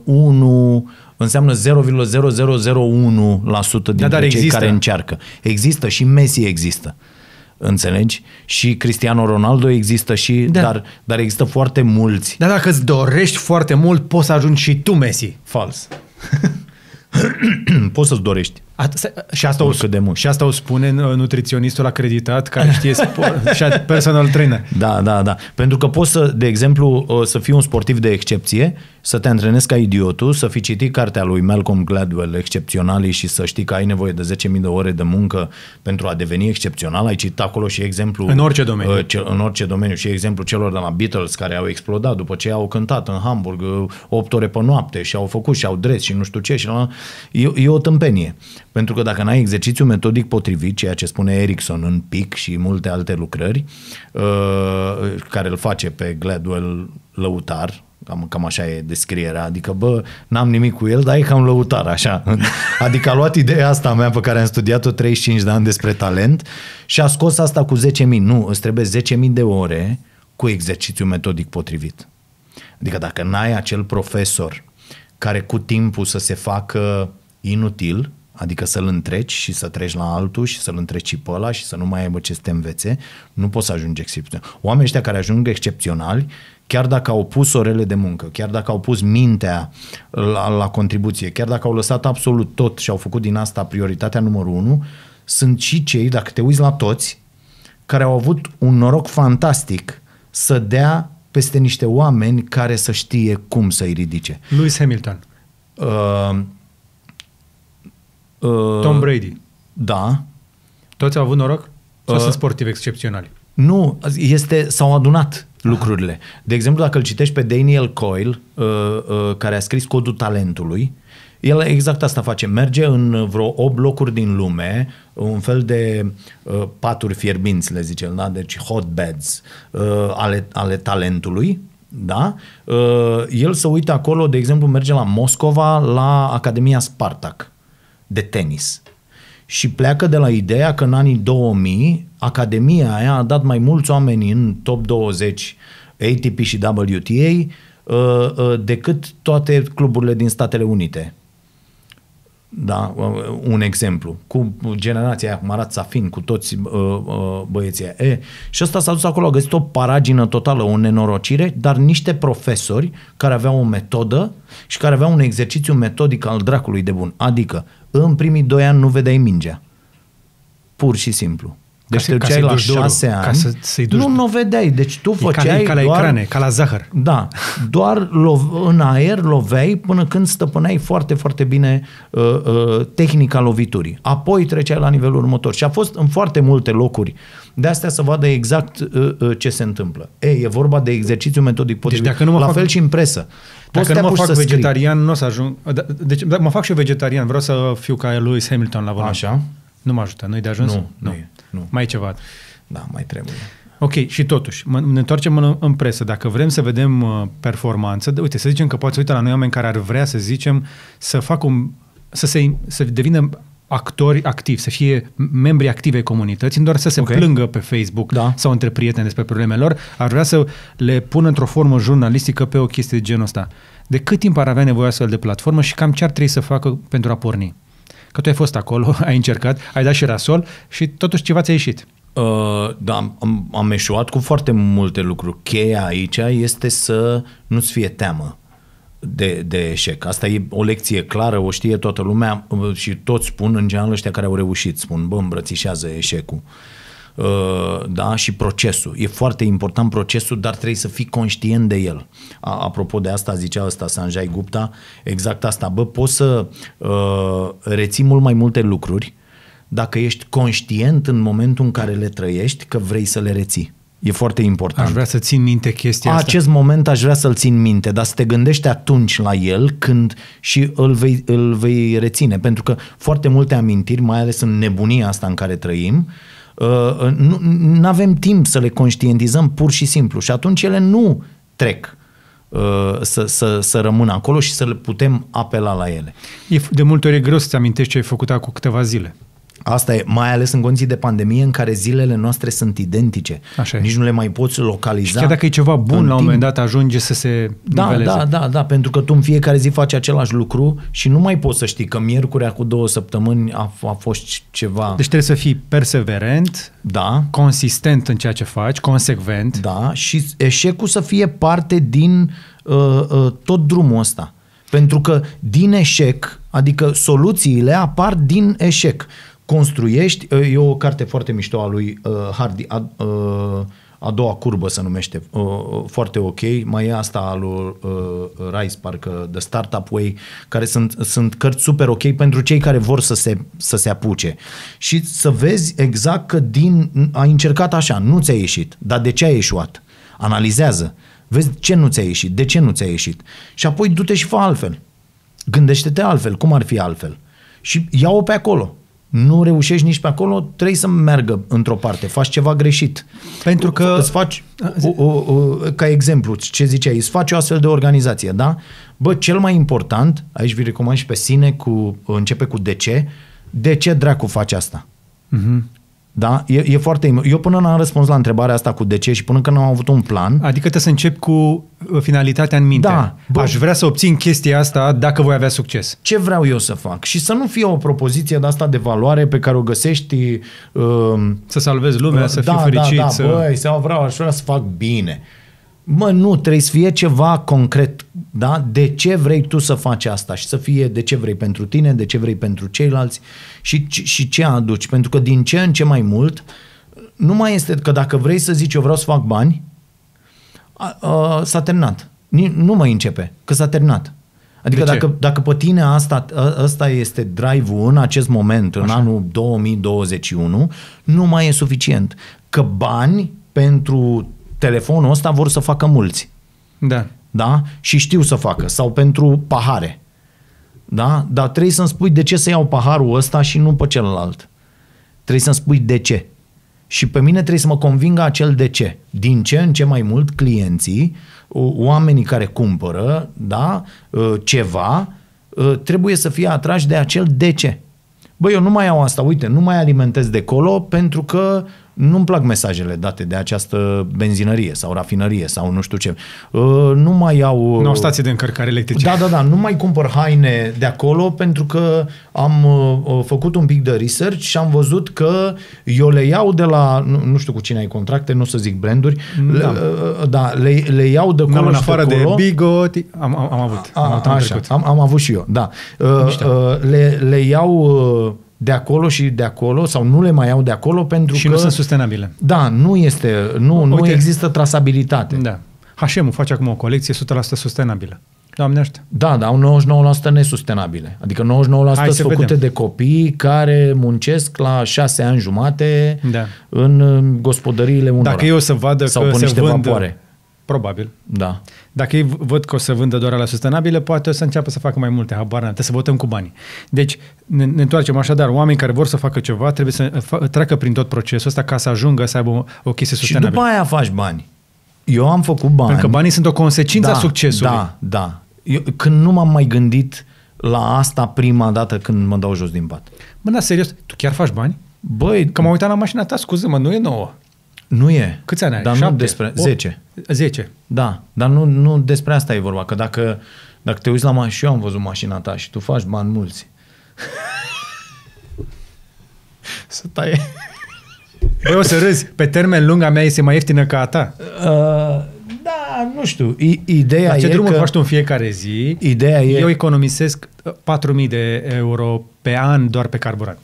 0,0001% dintre cei care încearcă. Există și Messi există. Înțelegi? Și Cristiano Ronaldo există și... Da. Dar există foarte mulți. Dar dacă îți dorești foarte mult, poți să ajungi și tu Messi. Fals. Poți să-ți dorești. Și asta o spune nutriționistul acreditat care știe sport și personal trainer. Da. Pentru că poți să, de exemplu, să fii un sportiv de excepție, să te antrenezi ca idiotul, să fi citit cartea lui Malcolm Gladwell, Excepționalii, și să știi că ai nevoie de 10.000 de ore de muncă pentru a deveni excepțional. Ai citit acolo și exemplu... În orice domeniu. În orice domeniu. Și exemplu celor de la Beatles care au explodat după ce au cântat în Hamburg 8 ore pe noapte și au făcut și au dres și nu știu ce. E o tâmpenie. Pentru că dacă n-ai exercițiu metodic potrivit, ceea ce spune Erickson în Peak și multe alte lucrări, care îl face pe Gladwell lăutar, cam așa e descrierea, adică n-am nimic cu el, dar e cam lăutar, așa. Adică a luat ideea asta a mea pe care am studiat-o 35 de ani despre talent și a scos asta cu 10.000. Nu, îți trebuie 10.000 de ore cu exercițiu metodic potrivit. Adică dacă n-ai acel profesor care cu timpul să se facă inutil, adică să-l întreci și să treci la altul și să-l întreci și pe ăla și să nu mai aibă ce să te învețe, nu poți să ajungi excepțional. Oamenii ăștia care ajung excepționali, chiar dacă au pus orele de muncă, chiar dacă au pus mintea la contribuție, chiar dacă au lăsat absolut tot și au făcut din asta prioritatea numărul 1, sunt și cei, dacă te uiți la toți, care au avut un noroc fantastic să dea peste niște oameni care să știe cum să-i ridice. Lewis Hamilton. Tom Brady. Da. Toți au avut noroc? Sau sunt sportivi excepționali? Nu, s-au adunat lucrurile. De exemplu, dacă îl citești pe Daniel Coyle, care a scris Codul Talentului, el exact asta face. Merge în vreo 8 locuri din lume, un fel de paturi fierbinți, le zicem, da? Deci hotbeds ale talentului. Da? El se uită acolo, de exemplu, merge la Moscova, la Academia Spartak de tenis. Și pleacă de la ideea că în anii 2000 Academia aia a dat mai mulți oameni în top 20 ATP și WTA decât toate cluburile din Statele Unite. Da, un exemplu. Cu generația aia, cu Marat Safin, cu toți băieții aia. Și ăsta s-a dus acolo, a găsit o paragină totală, o nenorocire, dar niște profesori care aveau o metodă și care aveau un exercițiu metodic al dracului de bun. Adică, în primii 2 ani nu vedeai mingea. Pur și simplu. Deci te duceai la 6 ani, nu vedeai. Deci tu făceai ca la doar... ecrane, ca la zahăr. Da, doar în aer loveai până când stăpâneai foarte, foarte bine tehnica loviturii. Apoi treceai la nivelul următor. Și a fost în foarte multe locuri de astea să vadă exact ce se întâmplă. E vorba de exercițiu metodic potrivit. Deci la fel și în presă. Dacă nu mă fac vegetarian, nu o să ajung... Deci dacă mă fac și eu vegetarian, vreau să fiu ca Lewis Hamilton la volan. Așa? Nu mă ajută, nu-i de ajuns? Nu. Mai e ceva. Da, mai trebuie. Ok, și totuși, ne întoarcem în presă. Dacă vrem să vedem performanță, uite, să zicem că poate să uită la noi oameni care ar vrea, să zicem, să facă să devină actori activi, să fie membri active ai comunității, nu doar să se plângă pe Facebook sau între prieteni despre problemele lor, ar vrea să le pună într-o formă jurnalistică pe o chestie de genul ăsta. De cât timp ar avea nevoie astfel de platformă și cam ce ar trebui să facă pentru a porni? Că tu ai fost acolo, ai încercat, ai dat și rasol și totuși ceva ți-a ieșit. Da, am eșuat cu foarte multe lucruri. Cheia aici este să nu-ți fie teamă de eșec. Asta e o lecție clară, o știe toată lumea și toți spun, în general ăștia care au reușit, spun, îmbrățișează eșecul. Da, și procesul. E foarte important procesul, dar trebuie să fii conștient de el. Apropo de asta, zicea ăsta Sanjay Gupta, exact asta. Poți să reții mult mai multe lucruri dacă ești conștient în momentul în care le trăiești că vrei să le reții. E foarte important. Aș vrea să țin minte chestia asta. Acest moment aș vrea să-l țin minte, dar să te gândești atunci la el când și îl vei reține. Pentru că foarte multe amintiri, mai ales în nebunia asta în care trăim, nu avem timp să le conștientizăm pur și simplu și atunci ele nu trec să rămână acolo și să le putem apela la ele. De multe ori e greu să-ți amintești ce ai făcut acum câteva zile. Asta e, mai ales în condiții de pandemie în care zilele noastre sunt identice. Nici nu le mai poți localiza. Și chiar dacă e ceva bun, la un moment dat ajunge să se niveleze. Da, pentru că tu în fiecare zi faci același lucru și nu mai poți să știi că miercurea cu 2 săptămâni a fost ceva... Deci trebuie să fii perseverent, consistent în ceea ce faci, consecvent. Da, și eșecul să fie parte din tot drumul ăsta. Pentru că din eșec, adică soluțiile apar din eșec. Construiești, e o carte foarte mișto a lui Hardy, a doua curbă se numește, foarte ok, mai e asta a lui Rice, parcă The Startup Way, care sunt cărți super ok pentru cei care vor să se apuce. Și să vezi exact că ai încercat așa, nu ți-a ieșit, dar de ce a ieșuat? Analizează, vezi ce nu ți-a ieșit, de ce nu ți-a ieșit. Și apoi du-te și fă altfel. Gândește-te altfel, cum ar fi altfel. Și ia-o pe acolo. Nu reușești nici pe acolo, trebuie să meargă într-o parte, faci ceva greșit. Pentru că... Îți faci, ca exemplu, ce ziceai, îți faci o astfel de organizație, da? Bă, cel mai important, aici vi recomand și pe sine, începe cu de ce. De ce dracu faci asta? Da? E foarte... Eu până n-am răspuns la întrebarea asta cu de ce și până când n-am avut un plan... Adică trebuie să încep cu finalitatea în minte. Da. Aș vrea să obțin chestia asta dacă voi avea succes. Ce vreau eu să fac? Și să nu fie o propoziție de asta de valoare pe care o găsești... Să salvezi lumea, să fii fericit. Da, băi, aș vrea să fac bine. Mă, nu, trebuie să fie ceva concret. Da? De ce vrei tu să faci asta? Și să fie de ce vrei pentru tine, de ce vrei pentru ceilalți și ce aduci. Pentru că din ce în ce mai mult, nu mai este că dacă vrei să zici eu vreau să fac bani, s-a terminat. Nu mai începe, că s-a terminat. Adică dacă pe tine asta este drive-ul în acest moment, în anul 2021, nu mai e suficient. Că bani pentru telefonul ăsta vor să facă mulți. Da. Da? Și știu să facă. Sau pentru pahare. Da? Dar trebuie să-mi spui de ce să iau paharul ăsta și nu pe celălalt. Trebuie să-mi spui de ce. Și pe mine trebuie să mă convingă acel de ce. Din ce în ce mai mult clienții, oamenii care cumpără, da, ceva, trebuie să fie atrași de acel de ce. Băi, eu nu mai iau asta, uite, nu mai alimentez de acolo pentru că nu-mi plac mesajele date de această benzinărie sau rafinărie sau nu știu ce. Nu mai iau... Nu au stație de încărcare electrice. Da. Nu mai cumpăr haine de acolo pentru că am făcut un pic de research și am văzut că eu le iau de la... Nu știu cu cine ai contracte, nu o să zic branduri. Le iau de acolo în și afară de acolo. De Bigot, am avut. Am avut și eu, da. Le iau... de acolo și de acolo sau nu le mai iau de acolo pentru și că... nu sunt sustenabile. Da, nu există trasabilitate. Da. H&M face acum o colecție 100% sustenabilă. Doamne ajută. Da, dar au 99% nesustenabile. Adică 99% sunt făcute de copii care muncesc la 6 ani jumate în gospodăriile unora. Dacă eu să vadă sau că se vând... vapoare. Probabil. Da. Dacă ei văd că o să vândă doar la sustenabile, poate o să înceapă să facă mai multe, habar n-am, trebuie să votăm cu banii. Deci, ne întoarcem așadar, oamenii care vor să facă ceva trebuie să treacă prin tot procesul ăsta ca să ajungă să aibă o chestie sustenabilă. Și după aia faci bani. Eu am făcut bani. Pentru că banii sunt o consecință a succesului. Da. Eu, când nu m-am mai gândit la asta prima dată când mă dau jos din pat. Bă, da, serios, tu chiar faci bani? Băi... Că m-am uitat la mașina ta, scuză-mă, nu e nouă. Nu e. Câți ani ai? Dar 7? nu despre... 10. 10. Da, dar nu despre asta e vorba. Că dacă te uiți la mașină, și eu am văzut mașina ta și tu faci bani mulți. Să taie. Băi, o să râzi. Pe termen lung a mea este mai ieftină ca a ta. Da, nu știu. Ideea la ce e drumul că... faci tu în fiecare zi, eu economisesc 4.000 de euro pe an doar pe carburant.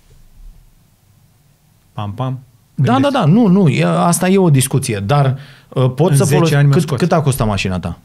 Pam. Da, nu, asta e o discuție, dar pot să folosești... Cât a costat mașina ta?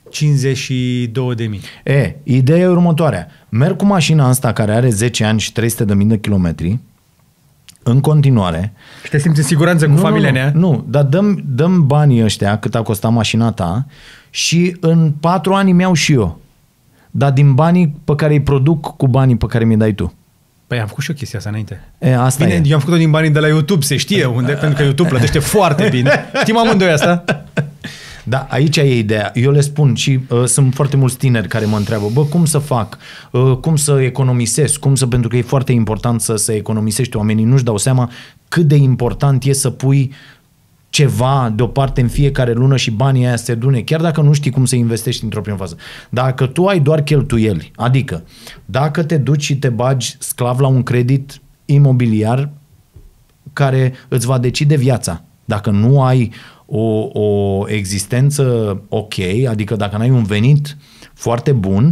52.000. Ideea e următoarea. Merg cu mașina asta care are 10 ani și 300.000 de kilometri în continuare. Și te simți în siguranță cu familia mea? Nu, dar dăm banii ăștia cât a costat mașina ta și în 4 ani mi-au și eu. Dar din banii pe care îi produc cu banii pe care mi-i dai tu. Păi am făcut și o chestie asta înainte. Asta bine, eu am făcut-o din banii de la YouTube, se știe unde, pentru că YouTube plătește foarte bine. Știm amândoi asta? Da, aici e ideea. Eu le spun și sunt foarte mulți tineri care mă întreabă, cum să fac, cum să economisesc, pentru că e foarte important să economisești. Oamenii nu-și dau seama cât de important e să pui ceva deoparte în fiecare lună și banii aia se adune, chiar dacă nu știi cum să investești într-o primă fază. Dacă tu ai doar cheltuieli, adică dacă te duci și te bagi sclav la un credit imobiliar care îți va decide viața, dacă nu ai o existență ok, adică dacă n-ai un venit foarte bun,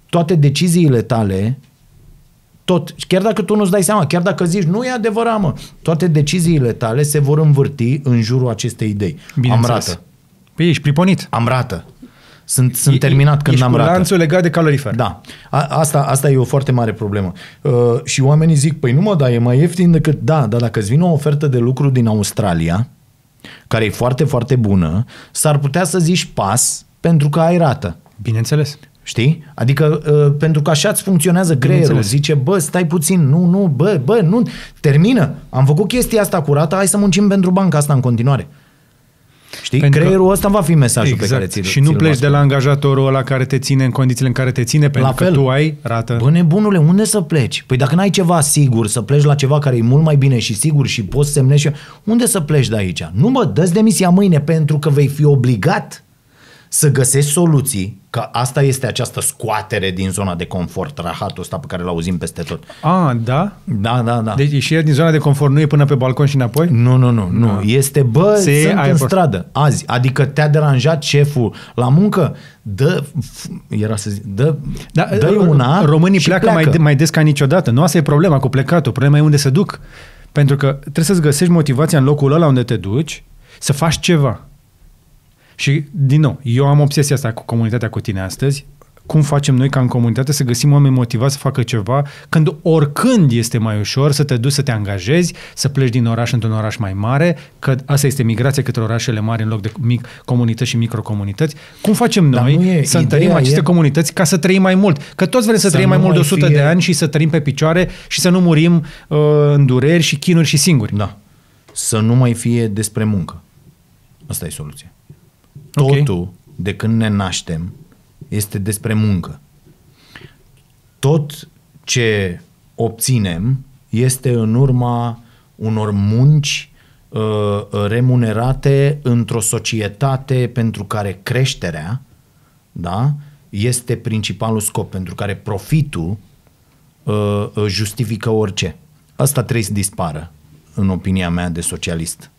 toate deciziile tale, chiar dacă tu nu-ți dai seama, chiar dacă zici, nu e adevărat, mă, toate deciziile tale se vor învârti în jurul acestei idei. Am rată. Păi ești priponit. Am rată. Sunt terminat când am rată. Ești cu lanțul legat de calorifer. Da. Asta e o foarte mare problemă. Și oamenii zic, păi nu mă, dar e mai ieftin decât... Da, dar dacă îți vine o ofertă de lucru din Australia, care e foarte, foarte bună, s-ar putea să zici pas pentru că ai rată. Bineînțeles. Știi? Adică pentru că așa îți funcționează creierul. Zice, bă, stai puțin, nu, termină. Am făcut chestia asta curată, hai să muncim pentru banca asta în continuare. Știi? Pentru creierul ăsta va fi mesajul pe care ți-l și nu pleci de la angajatorul ăla care te ține în condițiile în care te ține, pentru că tu ai rată. Bă, nebunule, unde să pleci? Păi dacă n-ai ceva sigur, să pleci la ceva care e mult mai bine și sigur și poți semnezi, unde să pleci de aici? Nu, mă, dă-ți demisia mâine pentru că vei fi obligat să găsești soluții, că asta este această scoatere din zona de confort, rahatul ăsta pe care l-auzim peste tot. Da? Da. Deci ieșirea din zona de confort nu e până pe balcon și înapoi? Nu. Este, sunt în stradă, azi. Adică te-a deranjat șeful la muncă, dă-i una. Românii pleacă mai des ca niciodată. Nu asta e problema cu plecatul. Problema e unde se duc. Pentru că trebuie să-ți găsești motivația în locul ăla unde te duci, să faci ceva. Și, din nou, eu am obsesia asta cu comunitatea cu tine astăzi. Cum facem noi ca în comunitate să găsim oameni motivați să facă ceva când oricând este mai ușor să te duci să te angajezi, să pleci din oraș într-un oraș mai mare, că asta este migrația către orașele mari în loc de comunități și microcomunități. Cum facem noi să întărim aceste comunități ca să trăim mai mult? Că toți vrem să trăim mai mult de 100 de ani și să trăim pe picioare și să nu murim în dureri și chinuri și singuri. Da. Să nu mai fie despre muncă. Asta e soluția. Totul, de când ne naștem, este despre muncă. Tot ce obținem este în urma unor munci remunerate într-o societate pentru care creșterea, da, este principalul scop, pentru care profitul justifică orice. Asta trebuie să dispară, în opinia mea de socialist.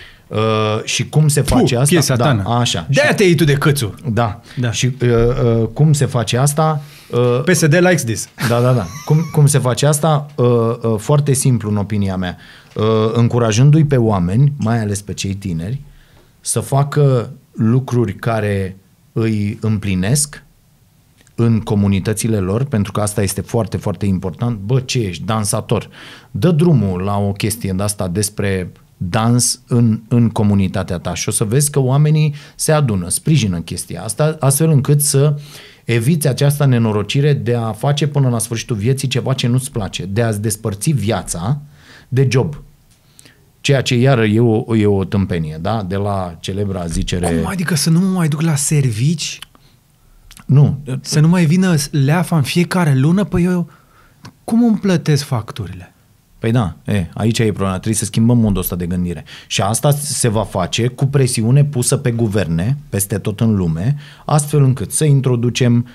Și cum se face asta? Da, așa. De-aia te iei tu de Cățu. Da. Și cum se face asta? PSD likes this. Da. Cum se face asta? Foarte simplu, în opinia mea. Încurajându-i pe oameni, mai ales pe cei tineri, să facă lucruri care îi împlinesc în comunitățile lor, pentru că asta este foarte, foarte important. Bă, ce ești? Dansator. Dă drumul la o chestie de asta despre dans în comunitatea ta și o să vezi că oamenii se adună, sprijină chestia asta, astfel încât să eviți această nenorocire de a face până la sfârșitul vieții ceva ce nu-ți place, de a-ți despărți viața de job. Ceea ce iară e o tâmpenie, da? De la celebra zicere... Cum adică să nu mă mai duc la servici? Nu. Să nu mai vină leafa în fiecare lună? Păi eu... Cum îmi plătesc facturile? Păi da, aici e problema. Trebuie să schimbăm modul ăsta de gândire. Și asta se va face cu presiune pusă pe guverne peste tot în lume, astfel încât să introducem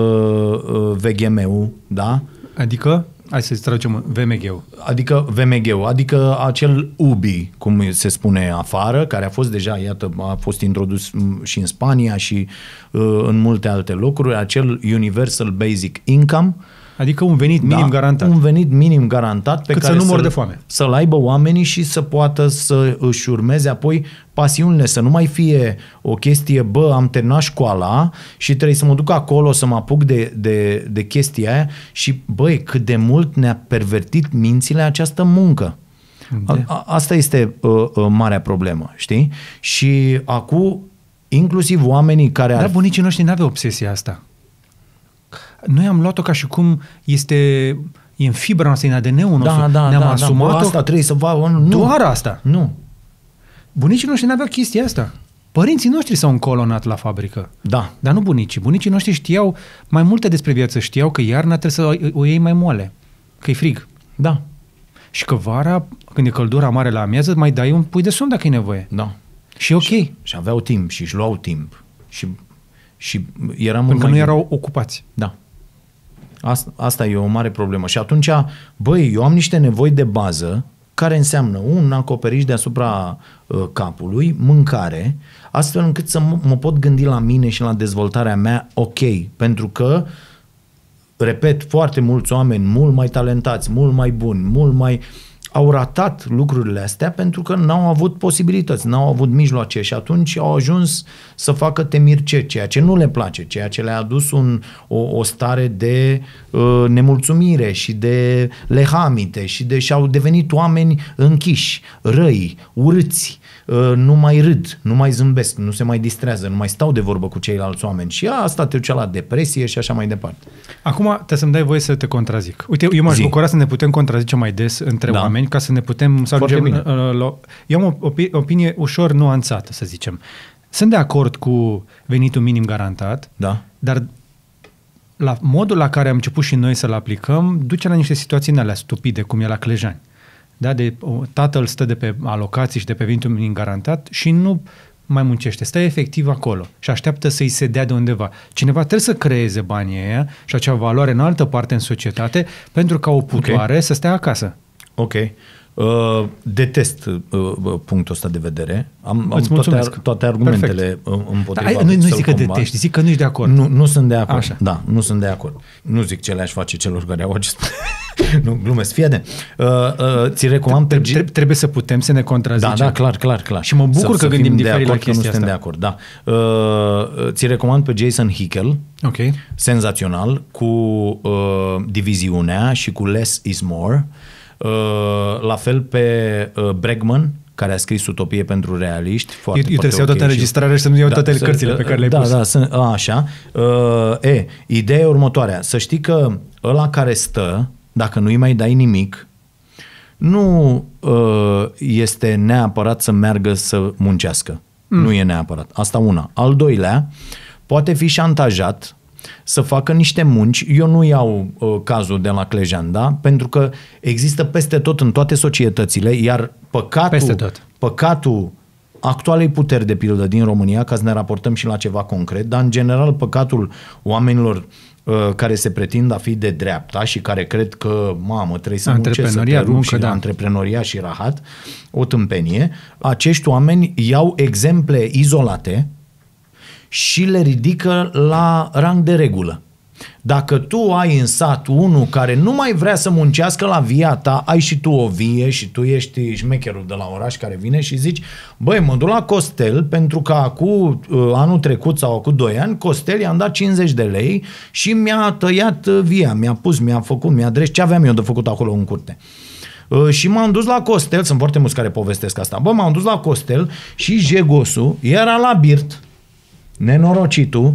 VGM-ul, da? Adică? Hai să-ți traducem VMG-ul. Adică VMG-ul, adică acel UBI, cum se spune afară, care a fost deja, iată, a fost introdus și în Spania și în multe alte locuri, acel Universal Basic Income. Adică un venit minim garantat. Un venit minim garantat pe cât care să nu mor de foame. Să-l aibă oamenii și să poată să își urmeze apoi pasiunile, să nu mai fie o chestie, bă, am terminat școala și trebuie să mă duc acolo să mă apuc de chestia aia și, băi, cât de mult ne-a pervertit mințile această muncă. Asta este marea problemă, știi? Și acum, inclusiv oamenii care... Dar bunicii noștri n-aveau obsesia asta. Noi am luat-o ca și cum e în fibra noastră, în ADN-ul nostru. Ne-am asumat-o. Asta trebuie să facă. Nu. Doar asta. Nu. Bunicii noștri n-aveau chestia asta. Părinții noștri s-au încolonat la fabrică. Da. Dar nu bunicii. Bunicii noștri știau mai multe despre viață. Știau că iarna trebuie să o iei mai moale. Că e frig. Da. Și că vara, când e căldura mare la amiază, mai dai un pui de somn dacă e nevoie. Da. Și e ok. Și aveau timp și își luau timp. Și era mult pentru că nu erau ocupați. Da. Asta e o mare problemă. Și atunci, băi, eu am niște nevoi de bază care înseamnă un acoperiș deasupra capului, mâncare, astfel încât să mă pot gândi la mine și la dezvoltarea mea ok. Pentru că repet, foarte mulți oameni mult mai talentați, mult mai buni, au ratat lucrurile astea pentru că n-au avut posibilități, n-au avut mijloace și atunci au ajuns să facă temirce, ceea ce nu le place, ceea ce le-a adus o stare de nemulțumire și de lehamite și au devenit oameni închiși, răi, urâți, nu mai râd, nu mai zâmbesc, nu se mai distrează, nu mai stau de vorbă cu ceilalți oameni și asta te duce la depresie și așa mai departe. Acum trebuie să-mi dai voie să te contrazic. Uite, eu m-aș bucura să ne putem contrazice mai des între oameni ca să ne putem... Eu am o opinie ușor nuanțată, să zicem. Sunt de acord cu venitul minim garantat, dar la modul la care am început și noi să-l aplicăm duce la niște situații în alea stupide, cum e la Clejani. Da? Tatăl stă de pe alocații și de pe venitul minim garantat și nu mai muncește, stă efectiv acolo și așteaptă să-i se dea de undeva. Cineva trebuie să creeze banii aia și acea valoare în altă parte în societate pentru ca o putoare să stea acasă. Ok. Detest punctul ăsta de vedere. Am toate argumentele împotriva. Nu zic că detești, zic că nu ești de acord. Nu sunt de acord. Așa. Da, nu sunt de acord. Nu zic ce le-aș face celor care au acest... Nu, glumesc. Fii atent. Ți recomand trebuie să putem să ne contrazicem. Da, clar. Și mă bucur că gândim diferit la chestia asta. Nu suntem de acord, da. Ți recomand pe Jason Hickel. Ok. Senzațional, cu Diviziunea și cu Less is More. La fel pe Bregman, care a scris Utopie pentru realiști. Eu trebuie să iau toată înregistrarea și să-mi iau toate cărțile pe care le-ai pus. Așa. Ideea e următoarea. Să știi că ăla care stă, dacă nu-i mai dai nimic, nu este neapărat să meargă să muncească. Nu e neapărat. Asta una. Al doilea, poate fi șantajat să facă niște munci. Eu nu iau cazul de la Clejan, da? Pentru că există peste tot în toate societățile, iar păcatul actualei puteri, de pildă, din România, ca să ne raportăm și la ceva concret, dar în general păcatul oamenilor care se pretind a fi de dreapta și care cred că, mamă, trebuie să muncesc, să te rup și antreprenoria și rahat, o tâmpenie. Acești oameni iau exemple izolate și le ridică la rang de regulă. Dacă tu ai în sat unul care nu mai vrea să muncească la via ta, ai și tu o vie și tu ești șmecherul de la oraș care vine și zici, băi, mă duc la Costel pentru că acum anul trecut sau acum 2 ani, Costel i-am dat 50 de lei și mi-a tăiat via, mi-a făcut, mi-a dres ce aveam eu de făcut acolo în curte. Și m-am dus la Costel, sunt foarte mulți care povestesc asta, m-am dus la Costel și jegosul era la birt, nenorocitul,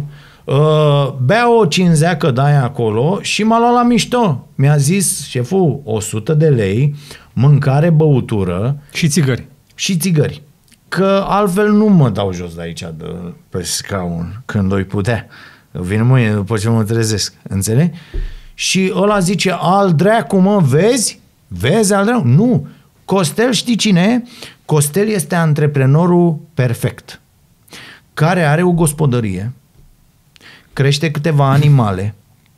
bea o cinzeacă de aia acolo și m-a luat la mișto. Mi-a zis șeful 100 de lei, mâncare, băutură și țigări. Că altfel nu mă dau jos de aici pe scaun când o-i putea. Vin mâine după ce mă trezesc. Înțelegi? Și ăla zice, al dracu, mă, vezi? Vezi al dracu? Nu. Costel știi cine e? Costel este antreprenorul perfect, care are o gospodărie, crește câteva animale,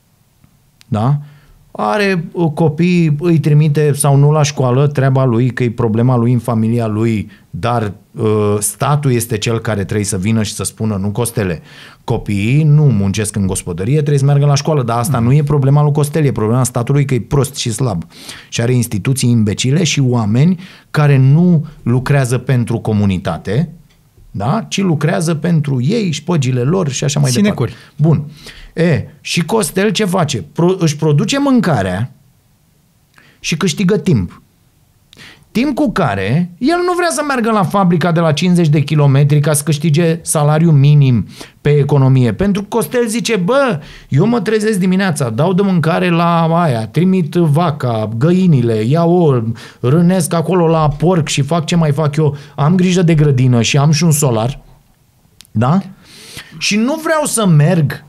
da? Are copii, îi trimite sau nu la școală, treaba lui, că e problema lui în familia lui, dar statul este cel care trebuie să vină și să spună, nu, Costele, copiii nu muncesc în gospodărie, trebuie să meargă la școală, dar asta nu e problema lui Costel, e problema statului că e prost și slab și are instituții imbecile și oameni care nu lucrează pentru comunitate, da? Ci lucrează pentru ei, șpăgile lor și așa mai departe. Bun. Și Costel ce face? Își produce mâncarea și câștigă timp. Timp cu care el nu vrea să meargă la fabrica de la 50 de kilometri ca să câștige salariu minim pe economie. Pentru că Costel zice, bă, eu mă trezesc dimineața, dau de mâncare la aia, trimit vaca, găinile, iau, rânesc acolo la porc și fac ce mai fac eu, am grijă de grădină și am și un solar, da? Și nu vreau să merg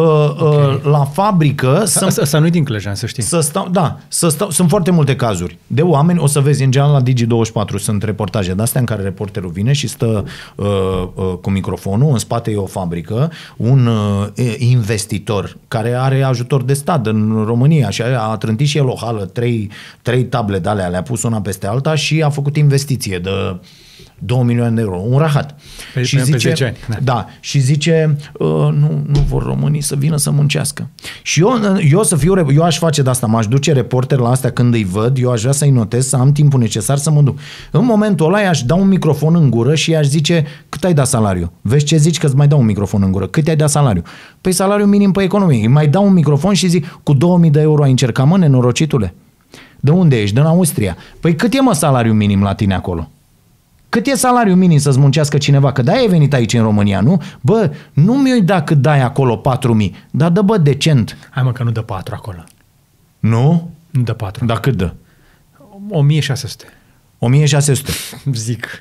la fabrică să nu-i din Clejan, să știi. Sunt foarte multe cazuri de oameni, o să vezi, în general la Digi24 sunt reportaje de-astea în care reporterul vine și stă cu microfonul, în spate e o fabrică, un investitor care are ajutor de stat în România și a trântit și el o hală, trei table de alea, le-a pus una peste alta și a făcut investiție de 2 milioane de euro, un rahat. Și zice, 10 ani. Da, și zice, nu vor românii să vină să muncească. Și eu să fiu, eu aș face de asta, m-aș duce reporter la astea când îi văd, eu aș vrea să-i notez, să am timpul necesar să mă duc. În momentul ăla i-aș da un microfon în gură și i-aș zice, cât ai dat salariu? Vezi ce zici că îți mai dau un microfon în gură? Cât ai dat salariu? Păi salariu minim pe economie. Îi mai dau un microfon și zic, cu 2000 de euro ai încercat, mă, nenorocitule? De unde ești? Din Austria. Păi cât e, mă, salariu minim la tine acolo? Cât e salariul minim să-ți muncească cineva? Că de-aia ai venit aici în România, nu? Bă, nu mi-o da cât dai acolo 4.000, dar dă, bă, decent. Hai, mă, că nu dă 4 acolo. Nu? Nu dă 4. Dar cât dă? 1600. 1600. Zic.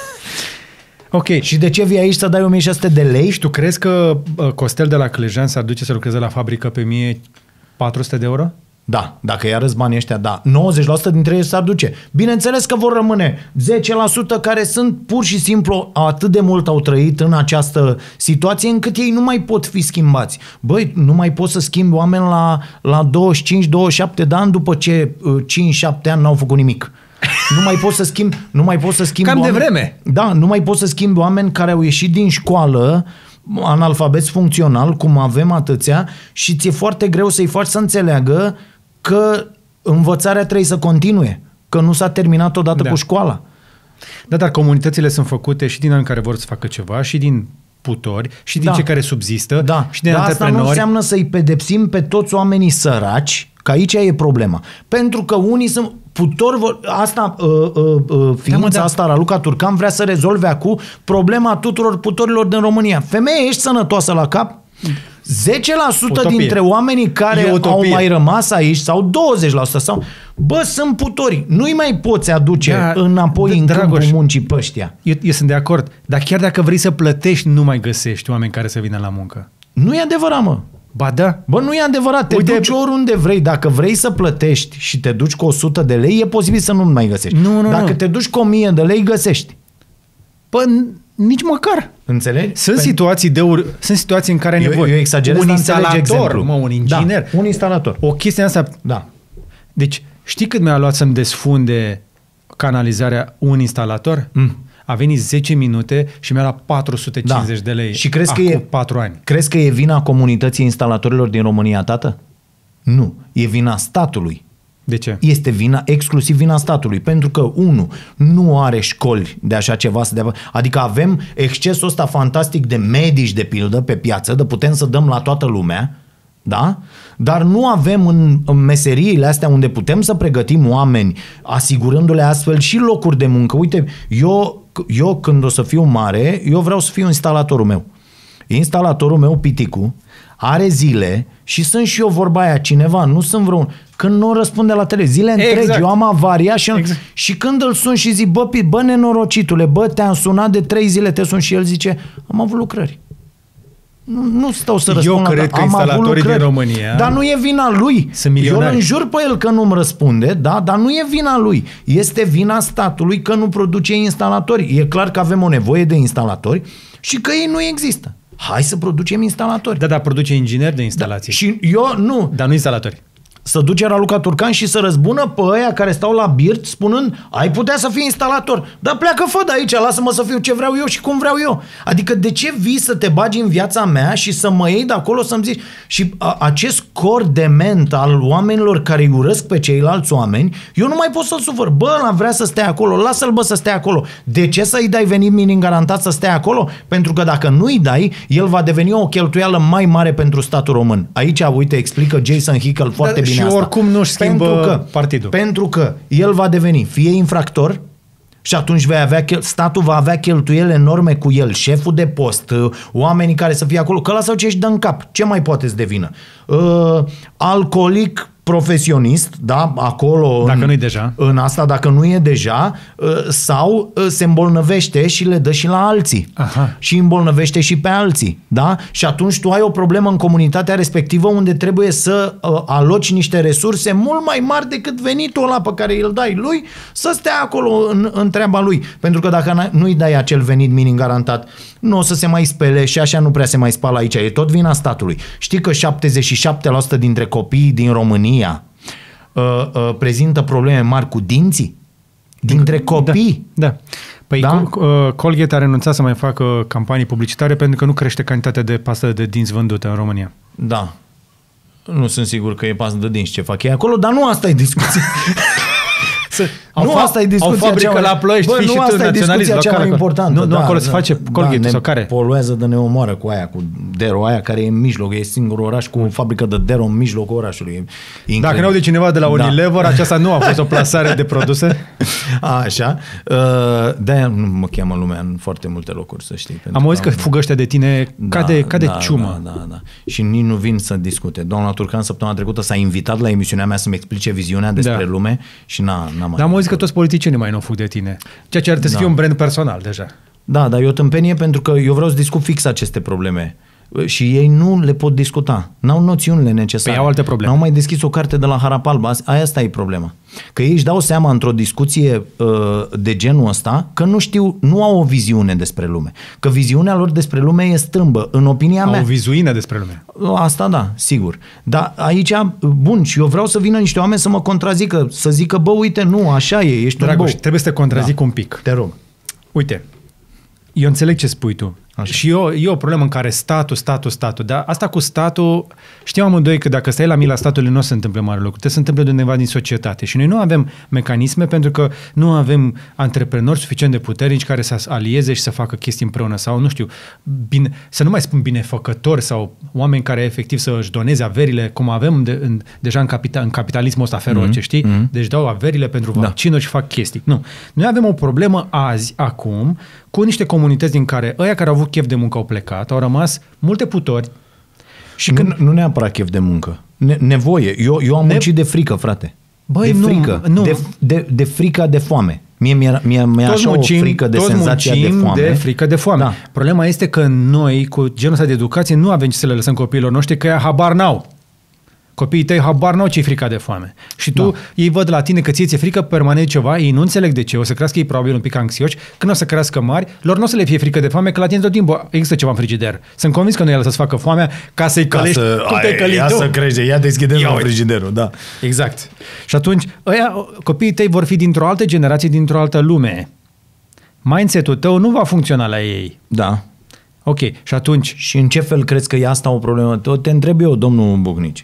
Ok. Și de ce vii aici să dai 1600 de lei? Și tu crezi că Costel de la Clejan s-ar duce să lucreze la fabrică pe 1400 de euro? Da, dacă i-arăți banii ăștia, da. 90% dintre ei s-ar duce. Bineînțeles că vor rămâne 10% care sunt pur și simplu atât de mult au trăit în această situație încât ei nu mai pot fi schimbați. Băi, nu mai poți să schimbi oameni la 25-27 de ani după ce 5-7 ani n-au făcut nimic. Nu mai poți să schimbi Cam oameni, de vreme. Da, nu mai poți să schimbi oameni care au ieșit din școală analfabeți funcțional, cum avem atâția, și ți-e foarte greu să-i faci să înțeleagă că învățarea trebuie să continue, că nu s-a terminat odată cu școala. Da, dar comunitățile sunt făcute și din oameni care vor să facă ceva, și din putori, și din cei care subzistă, și din antreprenori. Asta nu înseamnă să-i pedepsim pe toți oamenii săraci, că aici e problema. Pentru că unii sunt putori, ființa asta, Raluca Turcan, vrea să rezolve acum problema tuturor putorilor din România. Femeie, ești sănătoasă la cap? 10% dintre oamenii care au mai rămas aici, sau 20%, sau, bă, sunt putori. Nu-i mai poți aduce înapoi în câmpul muncii pe ăștia. Eu sunt de acord, dar chiar dacă vrei să plătești, nu mai găsești oameni care să vină la muncă. Nu e adevărat, mă. Ba da. Bă, nu e adevărat. Te duci oriunde vrei. Dacă vrei să plătești și te duci cu 100 de lei, e posibil să nu mai găsești. Dacă te duci cu 1000 de lei, găsești. Bă, nici măcar. Înțelegi? Sunt situații în care ai nevoie. Eu exagerez, un instalator, un inginer. Da, un instalator. O chestie asta. Da. Deci, știi cât mi-a luat să-mi desfunde canalizarea un instalator? A venit 10 minute și mi-a luat 450 de lei. Și crezi acum 4 ani. Crezi că e vina comunității instalatorilor din România, tată? Nu. E vina statului. De ce? Este exclusiv vina statului. Pentru că, nu are școli de așa ceva. Adică avem excesul ăsta fantastic de medici, de pildă, pe piață, de putem să dăm la toată lumea, da? Dar nu avem în meseriile astea unde putem să pregătim oameni, asigurându-le astfel și locuri de muncă. Uite, eu când o să fiu mare, eu vreau să fiu instalatorul meu. Instalatorul meu, Piticu, are zile și sunt și eu vorba aia, cineva, nu sunt vreun... Când nu răspunde la tele, zile întregi, eu am avaria și când îl sun și zic, bă, nenorocitule, bă, te-am sunat de 3 zile, te sun, și el zice, am avut lucrări. Nu stau să răspund. Eu cred că instalatorii din România... Dar nu e vina lui. Eu îl înjur pe el că nu-mi răspunde, da? Dar nu e vina lui. Este vina statului că nu produce instalatori. E clar că avem o nevoie de instalatori și că ei nu există. Hai să producem instalatori. Da, produce ingineri de instalații. Da. Și eu nu. Dar nu instalatori. Să duce Raluca Turcan și să răzbună pe ăia care stau la birt spunând, ai putea să fii instalator. Dar pleacă, fă de aici, lasă-mă să fiu ce vreau eu și cum vreau eu. Adică de ce vii să te bagi în viața mea și să mă iei de acolo să-mi zici? Și acest cor dement al oamenilor care îi urăsc pe ceilalți oameni, eu nu mai pot să-l sufăr. Bă, ăla vrea să stea acolo, lasă-l, bă, să stea acolo. De ce să-i dai venit minim garantat să stea acolo? Pentru că dacă nu-i dai, el va deveni o cheltuială mai mare pentru statul român. Aici, uite, explică Jason Hickel foarte bine. Și asta. Oricum nu-și schimbă partidul. Pentru că el va deveni fie infractor și atunci statul va avea cheltuieli enorme cu el, șeful de post, oamenii care să fie acolo, că ăla sau ce își dă în cap. Ce mai poate să devină? Alcoolic profesionist, da, acolo dacă nu e deja. În asta, dacă nu e deja, sau se îmbolnăvește și le dă și la alții. Aha. Și îmbolnăvește și pe alții, da? Și atunci tu ai o problemă în comunitatea respectivă unde trebuie să aloci niște resurse mult mai mari decât venitul ăla pe care îl dai lui să stea acolo în treaba lui. Pentru că dacă nu-i dai acel venit minim garantat, nu o să se mai spele și așa nu prea se mai spală aici. E tot vina statului. Știi că 77% dintre copiii din România prezintă probleme mari cu dinții? Dintre copii? Da. Păi Da? Colgate a renunțat să mai facă campanii publicitare pentru că nu crește cantitatea de pastă de dinți vândută în România. Da. Nu sunt sigur că e pasă de dinți ce fac ei acolo, dar nu asta e discuția. Asta e discuția au fabrică la Ploiești, fii și tu asta e discuția cea mai importantă. Nu acolo se face Colgate sau care? Poluează de ne omoară cu aia, cu Dero, aia care e în mijloc, e singurul oraș cu o fabrică de Dero în mijlocul orașului. Dacă ne aude cineva de la Unilever, aceasta nu a fost o plasare de produse? Așa. De-aia nu mă cheamă lumea în foarte multe locuri, să știi. Am auzit că fugă ăștia de tine ca de ciumă. Da. Și nici nu vin să discute. Doamna Turcan săptămâna trecută s-a invitat la emisiunea mea să-mi explice viziunea despre lume și n-am Dar am auzit că toți politicienii mai nu fug de tine. Ceea ce ar trebui să fie un brand personal deja. Da, dar e o tâmpenie pentru că eu vreau să discut fix aceste probleme. Și ei nu le pot discuta. N-au noțiunile necesare. Păi au alte probleme. N-au mai deschis o carte de la Harapalb. Asta e problema. Că ei își dau seama într-o discuție de genul ăsta că nu au o viziune despre lume. Că viziunea lor despre lume e strâmbă. În opinia mea. Au o vizuină despre lume. Asta da, sigur. Dar aici, bun, și eu vreau să vină niște oameni să mă contrazică, să zică, bă, uite, nu, așa e, ești Dragoș, un bou. trebuie să te contrazic un pic. Te rog. Uite, eu înțeleg ce spui tu. Așa. Și e o problemă în care statul, dar asta cu statul, știm amândoi că dacă stai la mila statului nu o să se întâmple mare lucru, trebuie să se întâmple de undeva din societate. Și noi nu avem mecanisme pentru că nu avem antreprenori suficient de puternici care să alieze și să facă chestii împreună sau, nu știu, să nu mai spun binefăcători sau oameni care efectiv să își doneze averile, cum avem deja în capitalismul ăsta feroce, știi? Deci dau averile pentru vaccinuri și fac chestii. Nu. Noi avem o problemă acum, cu niște comunități din care ăia care au avut chef de muncă au plecat, au rămas multe putori. Și nu neapărat chef de muncă. Nevoie. Eu am muncit de frică, frate. Băi, de frică. De frică de foame. Mi-e așa o frică de senzația de foame. De frică de foame. Da. Problema este că noi, cu genul ăsta de educație, nu avem ce să le lăsăm copiilor noștri, că ea habar n-au. Copiii tăi habar n-au ce-i frica de foame. Și tu, ei văd la tine că ție frică permanent ceva, ei nu înțeleg de ce, o să crească ei probabil un pic anxioși, când o să crească mari, lor nu o să le fie frică de foame, că la tine tot timpul există ceva în frigider. Sunt convins că nu e să-ți facă foamea ca să-i călești cum te-ai călit tu. Să crește, ia deschidem frigiderul, da. Exact. Și atunci, copiii tăi vor fi dintr-o altă generație, dintr-o altă lume. Mindset-ul tău nu va funcționa la ei. Da. Ok, și atunci... Și în ce fel crezi că e asta o problemă? Te întreb eu, domnul Bucnici.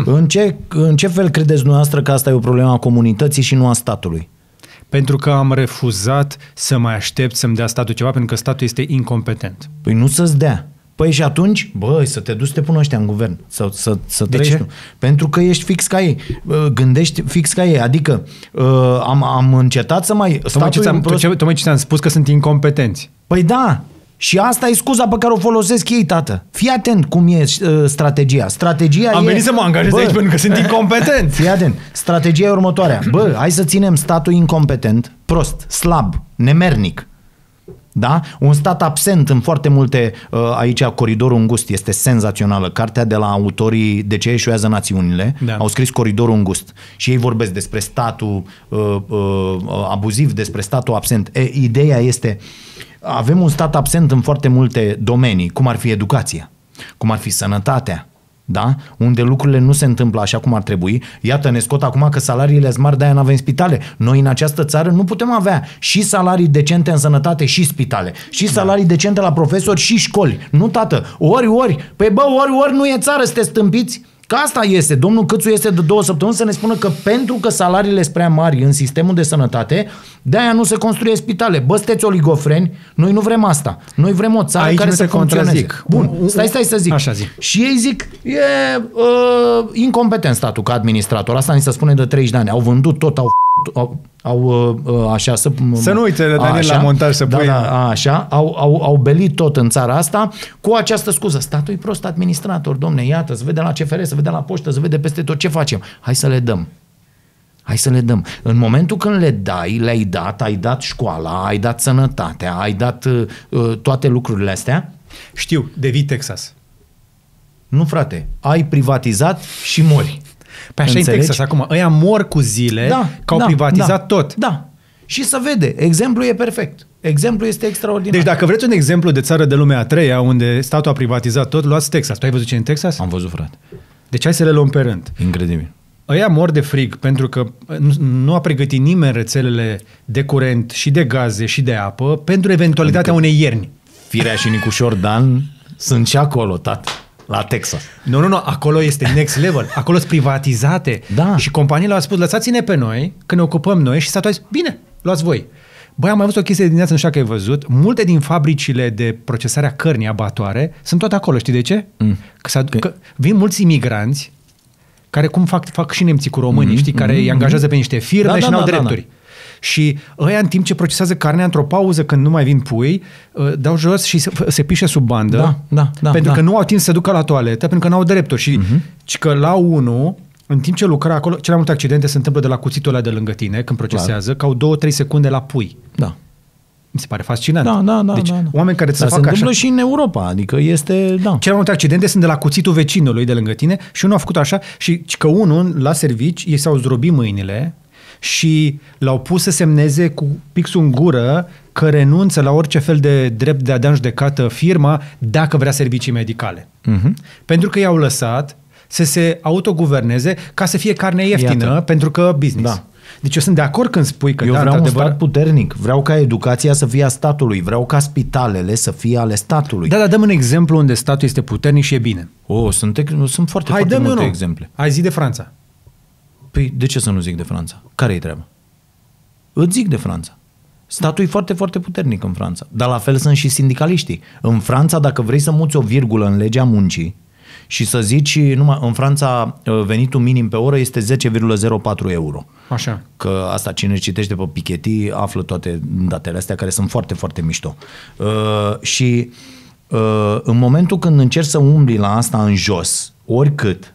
În ce fel credeți dumneavoastră că asta e o problemă a comunității și nu a statului? Pentru că am refuzat să mai aștept să-mi dea statul ceva, pentru că statul este incompetent. Păi nu să-ți dea. Păi și atunci, băi, să te duci să te pună ăștia în guvern. Să trăiești tu. Pentru că ești fix ca ei. Gândești fix ca ei. Adică am încetat să mai... Tocmai ce ți-am spus că sunt incompetenți. Păi da. Și asta e scuza pe care o folosesc ei, tată. Fii atent cum e strategia. Am venit să mă angajez aici pentru că sunt incompetent. Fii atent. Strategia e următoarea. Bă, hai să ținem statul incompetent, prost, slab, nemernic. Da? Un stat absent în foarte multe, aici Coridorul Îngust este senzațională. Cartea de la autorii De ce eșuează națiunile, au scris Coridorul Îngust și ei vorbesc despre statul abuziv, despre statul absent. Ideea este, avem un stat absent în foarte multe domenii, cum ar fi educația, cum ar fi sănătatea, da? Unde lucrurile nu se întâmplă așa cum ar trebui. Iată, ne scot acum că salariile sunt mari, de-aia nu avem spitale. Noi în această țară nu putem avea și salarii decente în sănătate și spitale, și salarii decente la profesori și școli. Nu, tată, ori. Păi bă, ori nu e țară, sunteți stâmpiți? Că asta este. Domnul Câțu este de 2 săptămâni să ne spună că pentru că salariile sunt prea mari în sistemul de sănătate, de-aia nu se construie spitale. Bă, sunteți oligofreni, noi nu vrem asta. Noi vrem o țară care să funcționeze. Bun, stai să zic. Așa zic. Și ei zic, e incompetent statul ca administrator. Asta ni se spune de 30 de ani. Au vândut tot, așa să nu uite, Daniel, la montaj să pui. Așa, au belit tot în țara asta cu această scuză. Statul e prost administrator, domne, iată, se vede la CFR, se vede la poștă, se vede peste tot. Ce facem? Hai să le dăm. În momentul când le dai, le-ai dat, ai dat școala, ai dat sănătatea, ai dat toate lucrurile astea. Știu, devii Texas. Nu, frate, ai privatizat și mori. Pe așa în Texas acum. Ăia mor cu zile că au privatizat tot. Da. Și să vede. Exemplul e perfect. Exemplul este extraordinar. Deci dacă vreți un exemplu de țară de lumea a treia unde statul a privatizat tot, luați Texas. Tu ai văzut ce în Texas? Am văzut, frate. Deci hai să le luăm pe rând. Incredibil. ăia mor de frig pentru că nu a pregătit nimeni rețelele de curent și de gaze și de apă pentru eventualitatea unei ierni. Firea și Nicușor Dan sunt și acolo, tată, la Texas. Nu, acolo este next level. Acolo sunt privatizate. Da. Și companiile au spus, lăsați-ne pe noi, că ne ocupăm noi, și statul a zis, bine, luați voi. Băi, am mai văzut o chestie de dimineață, nu știu că ai văzut, multe din fabricile de procesare a cărnii, abatoare, sunt tot acolo, știi de ce? Că vin mulți imigranți, care cum fac și nemții cu românii, știi, care îi angajează pe niște firme și n-au drepturi. Da. Și ăia, în timp ce procesează carnea într-o pauză, când nu mai vin pui, dau jos și se pișe sub bandă, pentru că nu au timp să ducă la toaletă, pentru că nu au drepturi. Și că la unul, în timp ce lucra acolo, cele mai multe accidente se întâmplă de la cuțitul ăla de lângă tine, când procesează, că au 2-3 secunde la pui. Da. Mi se pare fascinant. Deci, oameni care se întâmplă și în Europa, adică este, Cele mai multe accidente sunt de la cuțitul vecinului de lângă tine și unul a făcut așa și că unul, la servici, ei s-au zdrobit mâinile și l-au pus să semneze cu pixul în gură că renunță la orice fel de drept de a da în judecată firma dacă vrea servicii medicale. Pentru că i-au lăsat să se autoguverneze ca să fie carne ieftină, pentru că business. Da. Deci eu sunt de acord când spui că... Eu vreau un stat puternic, vreau ca educația să fie a statului, vreau ca spitalele să fie ale statului. Da, dar dăm un exemplu unde statul este puternic și e bine. Sunt foarte multe exemple. Hai, zi de Franța. Păi de ce să nu zic de Franța? Care-i treaba? Îți zic de Franța. Statul e foarte, foarte puternic în Franța. Dar la fel sunt și sindicaliștii. În Franța, dacă vrei să muți o virgulă în legea muncii și să zici, în Franța venitul minim pe oră este 10,04 euro. Așa. Că asta cine citește pe Piketty află toate datele astea care sunt foarte, foarte mișto. Și în momentul când încerci să umbli la asta în jos, oricât,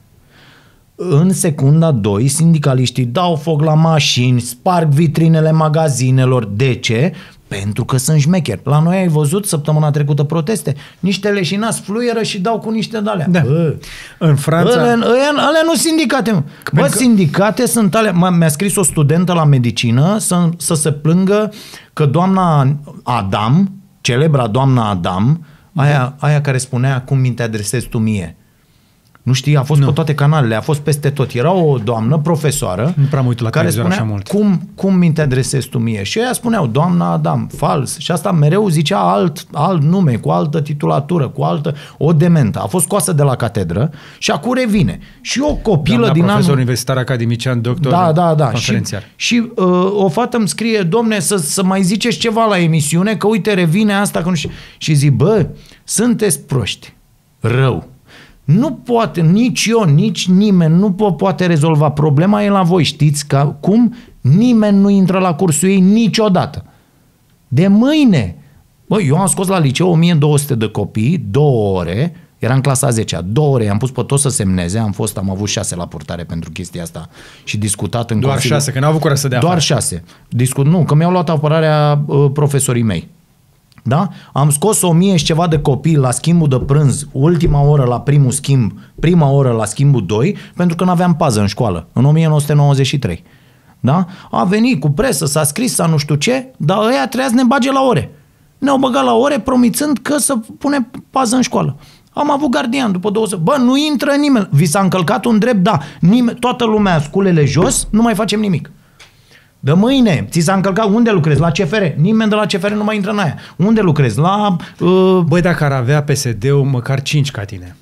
în secunda 2, sindicaliștii dau foc la mașini, sparg vitrinele magazinelor. De ce? Pentru că sunt șmecheri. La noi ai văzut săptămâna trecută proteste? Niște leșinați fluieră și dau cu niște de-alea. Da. În Franța... Alea nu sindicate. Sindicate sunt alea. Mi-a scris o studentă la medicină să se plângă că doamna Adam, celebra doamna Adam, aia care spunea cum mi te adresezi tu mie. Nu știi, a fost pe toate canalele, a fost peste tot. Era o doamnă profesoară care spunea cum mi te adresezi tu mie. Și ea spuneau, doamna Adam, fals. Și asta mereu zicea alt nume, cu altă titulatură, o dementă. A fost scoasă de la catedră și acum revine. Și o copilă doamna din profesor universitar academician, doctor, conferențiar. Și o fată îmi scrie, domne, să mai ziceți ceva la emisiune, că uite, revine asta. Că nu știu. Și zic, sunteți proști. Rău. Nu poate, nici eu, nici nimeni nu poate rezolva. Problema e la voi. Știți cum? Nimeni nu intră la cursul ei niciodată. De mâine. Eu am scos la liceu 1200 de copii, 2 ore, era în clasa 10-a, 2 ore, am pus pe toți să semneze, am avut 6 la purtare pentru chestia asta și discutat în Doar Consiliu. 6, că n-au avut curaj să dea Doar 6. Nu, că mi-au luat apărarea profesorii mei. Da? Am scos 1000 și ceva de copii la schimbul de prânz, ultima oră la primul schimb, prima oră la schimbul 2, pentru că n-aveam pază în școală, în 1993. Da? A venit cu presă, s-a scris, nu știu ce, dar ăia trebuia să ne bage la ore. Ne-au băgat la ore promițând că să pune pază în școală. Am avut gardian după 2 ore. Nu intră nimeni. Vi s-a încălcat un drept? Da. Toată lumea sculele jos, nu mai facem nimic. De mâine, ți s-a încălcat, unde lucrezi? La CFR. Nimeni de la CFR nu mai intră în aia. Unde lucrezi? La... Băi, dacă ar avea PSD-ul măcar 5 ca tine.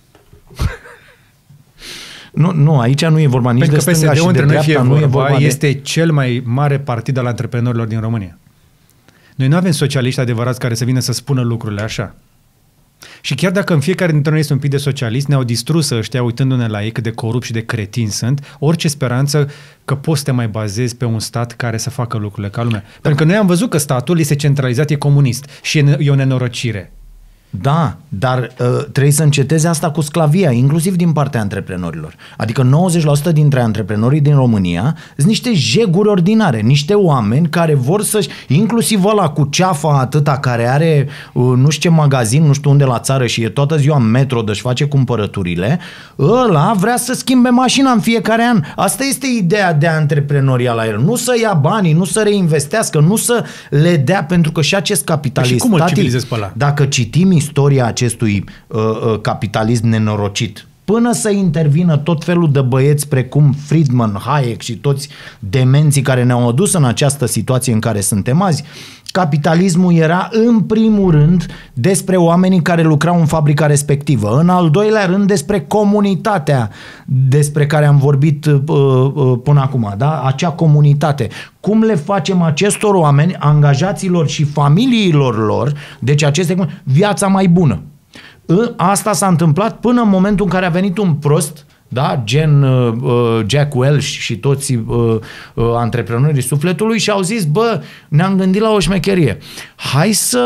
Nu, aici nu e vorba nici de stânga și de dreapta. Nu e vorba este cel mai mare partid al antreprenorilor din România. Noi nu avem socialiști adevărați care să vină să spună lucrurile așa. Și chiar dacă în fiecare dintre noi este un pic de socialist, ne-au distrus ăștia uitându-ne la ei cât de corupți și de cretini sunt, orice speranță că poți să te mai bazezi pe un stat care să facă lucrurile ca lumea. Pentru că noi am văzut că statul este centralizat, e comunist și e o nenorocire. Da, dar trebuie să înceteze asta cu sclavia, inclusiv din partea antreprenorilor. Adică 90% dintre antreprenorii din România sunt niște jeguri ordinare, niște oameni care vor să-și, inclusiv ăla cu ceafa atâta care are nu știu ce magazin, nu știu unde la țară și e toată ziua în metro de-și face cumpărăturile, ăla vrea să schimbe mașina în fiecare an. Asta este ideea de antreprenorial la el. Nu să ia banii, nu să reinvestească, nu să le dea, pentru că și acest capitalist... Și cum îl civilizezi pe ăla? Dacă citim istoria acestui capitalism nenorocit până să intervină tot felul de băieți precum Friedman, Hayek și toți demenții care ne-au adus în această situație în care suntem azi, capitalismul era în primul rând despre oamenii care lucrau în fabrica respectivă, în al doilea rând despre comunitatea despre care am vorbit până acum, da? Acea comunitate. Cum le facem acestor oameni, angajaților și familiilor lor, deci aceste viața mai bună. Asta s-a întâmplat până în momentul în care a venit un prost, da, gen Jack Welch și toți antreprenorii sufletului și au zis, bă, ne-am gândit la o șmecherie. Hai să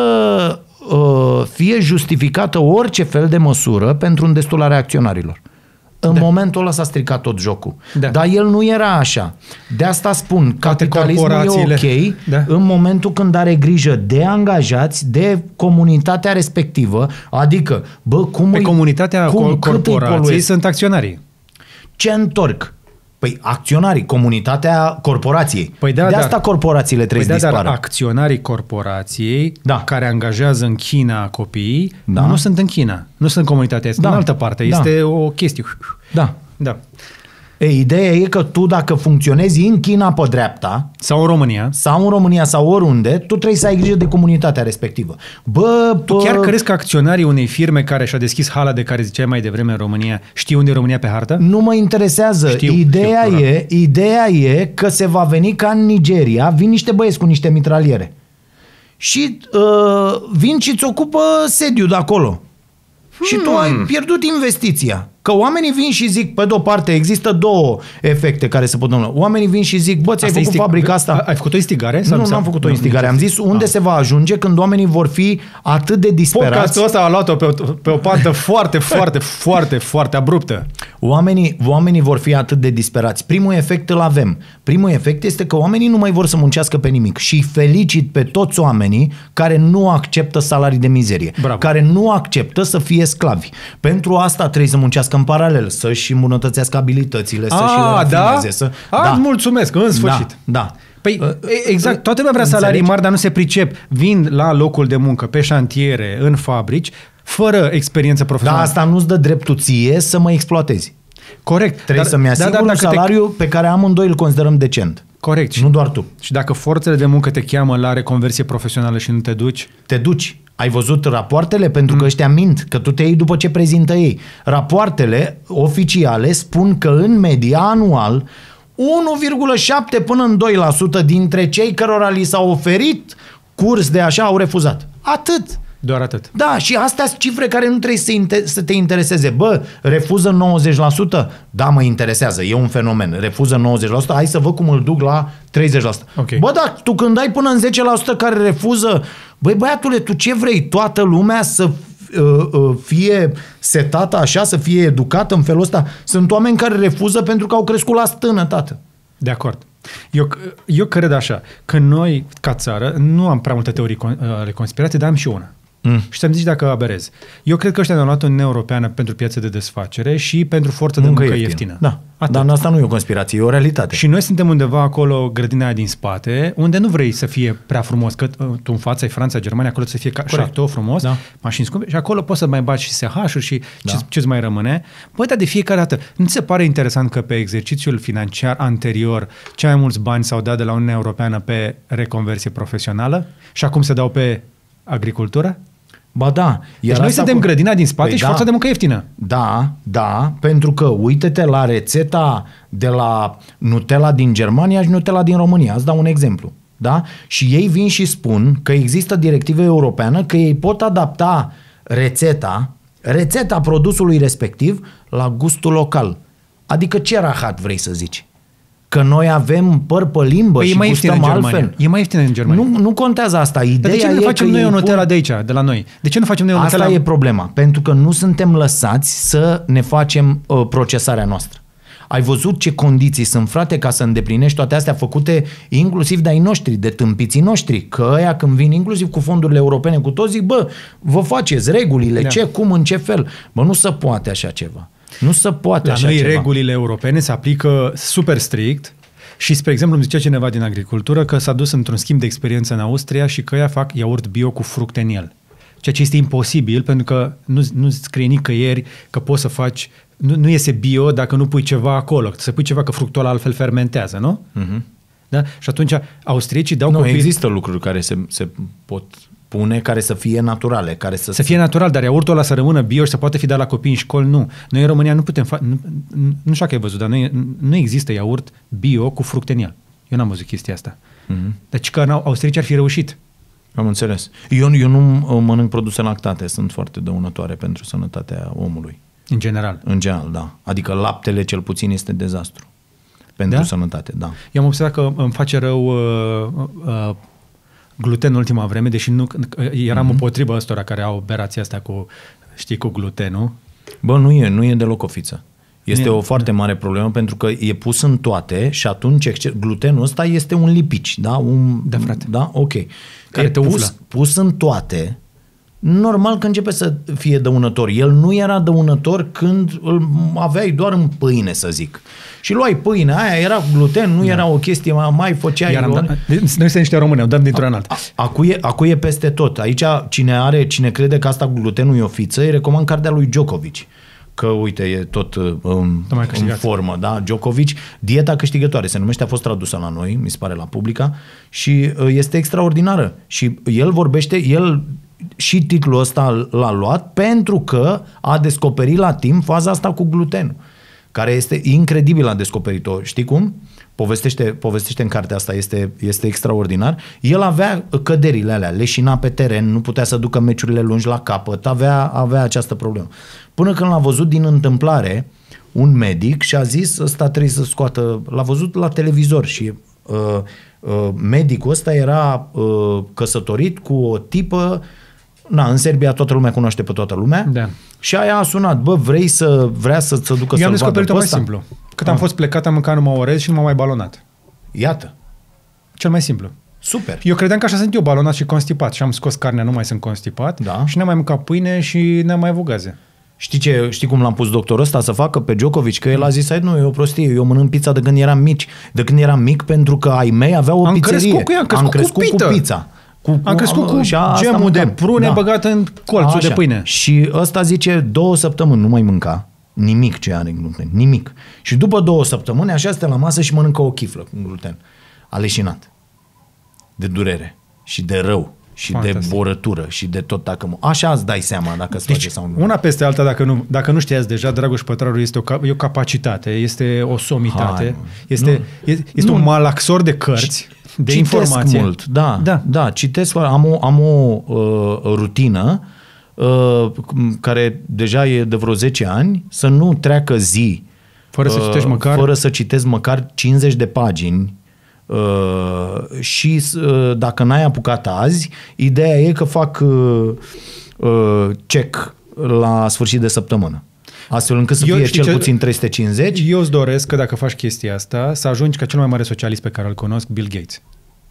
fie justificată orice fel de măsură pentru îndestularea acționarilor. În momentul ăla s-a stricat tot jocul. Da. Dar el nu era așa. De asta spun, capitalismul e ok în momentul când are grijă de angajați, de comunitatea respectivă, adică, bă, comunitatea corporației sunt acționarii. Ce întorc? Păi acționarii, comunitatea corporației. Păi da, de asta corporațiile trebuie să dispară. Dar acționarii corporației care angajează în China copiii nu sunt în China. Nu sunt comunitatea, este în altă parte. Este o chestie. Da. Ideea e că tu dacă funcționezi în China pe dreapta sau în România sau oriunde, tu trebuie să ai grijă de comunitatea respectivă. Tu chiar crezi că acționarii unei firme care și-a deschis hala de care ziceai mai devreme în România știu unde e România pe hartă? Nu mă interesează. Ideea e că se va veni ca în Nigeria, vin niște băieți cu niște mitraliere și vin și îți ocupă sediul de acolo. Și tu ai pierdut investiția. Că oamenii vin și zic, pe de-o parte, există două efecte care se pot întâmpla. Oamenii vin și zic, bă, ți-ai făcut fabrica asta. Ai făcut o instigare? Nu, n-am făcut o instigare. Am zis unde se va ajunge când oamenii vor fi atât de disperați. Podcastul ăsta a luat-o pe o pantă foarte, foarte, foarte, foarte abruptă. Oamenii vor fi atât de disperați. Primul efect îl avem. Primul efect este că oamenii nu mai vor să muncească pe nimic. Și felicit pe toți oamenii care nu acceptă salarii de mizerie. Bravo. Care nu acceptă să fie sclavi. Pentru asta trebuie să muncească în paralel, să-și îmbunătățească abilitățile, să-și le rafineze. Mulțumesc, în sfârșit. Da. Păi, exact, toată lumea vrea salarii mari, dar nu se pricep. Vin la locul de muncă, pe șantiere, în fabrici, fără experiență profesională. Dar asta nu-ți dă dreptul ție să mă exploatezi. Corect. Trebuie să-mi asigur un salariu pe care amândoi îl considerăm decent. Corect. Nu doar tu. Și dacă forțele de muncă te cheamă la reconversie profesională și nu te duci? Te duci. Ai văzut rapoartele? Pentru că ăștia mint, că tu te iei după ce prezintă ei. Rapoartele oficiale spun că în media anual 1,7 până în 2% dintre cei cărora li s-au oferit curs de așa au refuzat. Atât. Doar atât. Da, și astea sunt cifre care nu trebuie să te intereseze. Bă, refuză 90%? Da, mă interesează, e un fenomen. Refuză 90%, hai să văd cum îl duc la 30%. Okay. Bă, da, tu când ai până în 10% care refuză, băi, băiatule, tu ce vrei? Toată lumea să fie setată așa, să fie educată în felul ăsta? Sunt oameni care refuză pentru că au crescut la stână, tată. De acord. Eu cred așa, că noi, ca țară, nu am prea multe teorii ale conspirației, dar am și una. Și să-mi zici dacă aberez. Eu cred că ăștia ne-au luat Uniunea Europeană pentru piață de desfacere și pentru forță de muncă ieftină. Da. Dar asta nu e o conspirație, e o realitate. Și noi suntem undeva acolo, grădina aia din spate, unde nu vrei să fie prea frumos, că tu în fața ai Franța, Germania, acolo să fie șatou frumos, mașini scumpe, și acolo poți să mai bagi și SH-uri și ce-ți mai rămâne. Băi, dar de fiecare dată, nu ți se pare interesant că pe exercițiul financiar anterior cei mai mulți bani s-au dat de la Uniunea Europeană pe reconversie profesională și acum se dau pe agricultură? Ba da. Deci noi suntem grădina din spate și forța de muncă ieftină. Da, pentru că uite-te la rețeta de la Nutella din Germania și Nutella din România. Îți dau un exemplu. Da? Și ei vin și spun că există directivă europeană, că ei pot adapta rețeta produsului respectiv la gustul local. Adică ce rahat vrei să zici? Că noi avem păr pe limbă și gustăm altfel. E mai ieftin în Germania. Nu contează asta. Ideea de ce nu facem noi o Nutella de aici, de la noi? De ce nu facem noi o Nutella? Asta e problema. Pentru că nu suntem lăsați să ne facem procesarea noastră. Ai văzut ce condiții sunt, frate, ca să îndeplinești toate astea făcute inclusiv de ai noștri, de tâmpiții noștri, că ăia când vin inclusiv cu fondurile europene cu toți zic, bă, vă faceți regulile, ce, cum, în ce fel. Bă, nu se poate așa ceva. Nu se poate așa ceva. La noi regulile europene se aplică super strict și, spre exemplu, îmi zicea cineva din agricultură că s-a dus într-un schimb de experiență în Austria și că ea fac iaurt bio cu fructe în el. ceea ce este imposibil, pentru că nu scrie nicăieri că poți să faci, nu iese bio dacă nu pui ceva acolo, să pui ceva că fructul ăla altfel fermentează, nu? Da? Și atunci austriecii dau Nu, există lucruri care se pot pune care să fie naturale, care să fie natural, dar iaurtul ăla să rămână bio și să poată fi dat la copii în școli, nu. Noi în România nu putem nu știu că ai văzut, dar nu există iaurt bio cu fructe în el. Eu n-am văzut chestia asta. Deci că austriecii ar fi reușit. Am înțeles. Eu nu mănânc produse lactate, sunt foarte dăunătoare pentru sănătatea omului. În general? În general, da. Adică laptele cel puțin este dezastru pentru sănătate, da. Eu am observat că îmi face rău gluten în ultima vreme, deși nu eram împotriva ăstora care au operația asta cu glutenul. Bă, nu e deloc o fiță. Este o foarte mare problemă pentru că e pus în toate și atunci glutenul ăsta este un lipici, da? Da, frate. Da? Ok. Care te umflă. Pus în toate, normal că începe să fie dăunător. El nu era dăunător când îl aveai doar în pâine, să zic. Și luai pâinea aia, era gluten, nu era o chestie, mai făceai... Noi suntem niște români, o dăm dintr-o în alta. Acu e peste tot. Aici cine crede că asta cu glutenul e o fiță, îi recomand cartea lui Djokovic. Că, uite, e tot în formă, da? Djokovic, Dieta câștigătoare, se numește, a fost tradusă la noi, mi se pare, la Publica, și este extraordinară. Și el vorbește, și titlul ăsta l-a luat pentru că a descoperit la timp faza asta cu glutenul, care este incredibil, a descoperit-o. Știi cum? Povestește în cartea asta, este extraordinar. El avea căderile alea, leșina pe teren, nu putea să ducă meciurile lungi la capăt, avea această problemă. Până când l-a văzut din întâmplare un medic și a zis, ăsta trebuie să scoată, l-a văzut la televizor și medicul ăsta era căsătorit cu o tipă, în Serbia toată lumea cunoaște pe toată lumea, da. Și aia a sunat, vrea să ducă să-l vadă. Eu am descoperit-o mai simplu. Cât am fost plecat, am mâncat numai orez și nu m-am mai balonat. Iată. Cel mai simplu. Super. Eu credeam că așa sunt eu, balonat și constipat. Și am scos carnea, nu mai sunt constipat. Da. Și n-am mai mâncat pâine și n-am mai avut gaze. Știi cum l-am pus doctorul ăsta să facă pe Djokovic? Că el a zis, nu, e o prostie, eu mănânc pizza de când eram mic pentru că ai mei aveau o pizzerie. Am crescut cu pizza. Am crescut cu gemul de prune băgat în colțul de pâine. Și ăsta zice 2 săptămâni nu mai mânca nimic ce are gluten, nimic. Și după 2 săptămâni așa stă la masă și mănâncă o chiflă cu gluten. A leșinat. De durere și de rău și de borătură și de tot așa îți dai seama dacă îți face sau nu. Una peste alta, dacă nu știați deja, Dragoș Pătraru este o capacitate, este o somitate, este un malaxor de cărți, de informație. Mult, da, citesc, am o rutină care deja e de vreo 10 ani, să nu treacă zi fără să citesc măcar 50 de pagini. Și dacă n-ai apucat azi, ideea e că fac check la sfârșit de săptămână. Astfel încât să fie cel puțin 350. Eu îți doresc că dacă faci chestia asta, să ajungi ca cel mai mare socialist pe care îl cunosc, Bill Gates.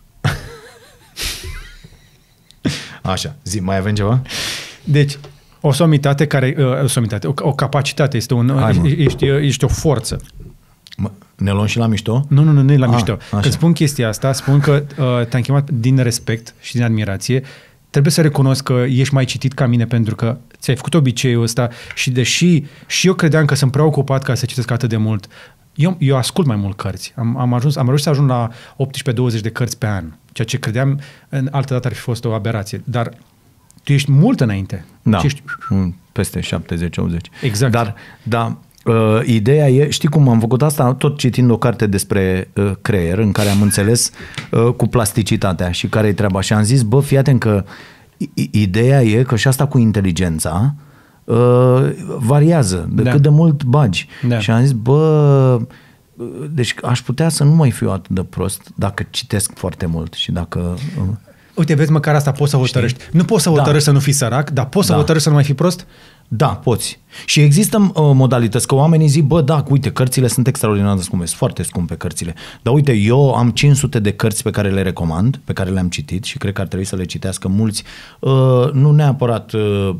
Așa, zi, mai avem ceva? Deci, o capacitate, ești o forță. Ne luăm și la mișto? Nu e la mișto. Când spun chestia asta, spun că te-am chemat din respect și din admirație. Trebuie să recunosc că ești mai citit ca mine pentru că ți-ai făcut obiceiul ăsta și deși și eu credeam că sunt prea ocupat ca să citesc atât de mult, eu ascult mai mult cărți. Am reușit să ajung la 18-20 de cărți pe an, ceea ce credeam în altă dată ar fi fost o aberație. Dar tu ești mult înainte. Da, peste 70-80. Exact. Dar ideea e, știi cum am făcut asta? Tot citind o carte despre creier, în care am înțeles cu plasticitatea și care e treaba. Și am zis, fii atent că ideea e că și asta cu inteligența variază de cât de mult bagi. Da. Și am zis, deci aș putea să nu mai fiu atât de prost dacă citesc foarte mult și dacă... Uite, vezi, măcar asta poți să hotărăști. Nu poți să hotărăști să nu fii sărac, dar poți să hotărăști să nu mai fii prost? Da, poți. Și există modalități, că oamenii zic, uite, cărțile sunt extraordinar de scumpe, sunt foarte scumpe cărțile. Dar uite, eu am 500 de cărți pe care le recomand, pe care le-am citit și cred că ar trebui să le citească mulți. Nu neapărat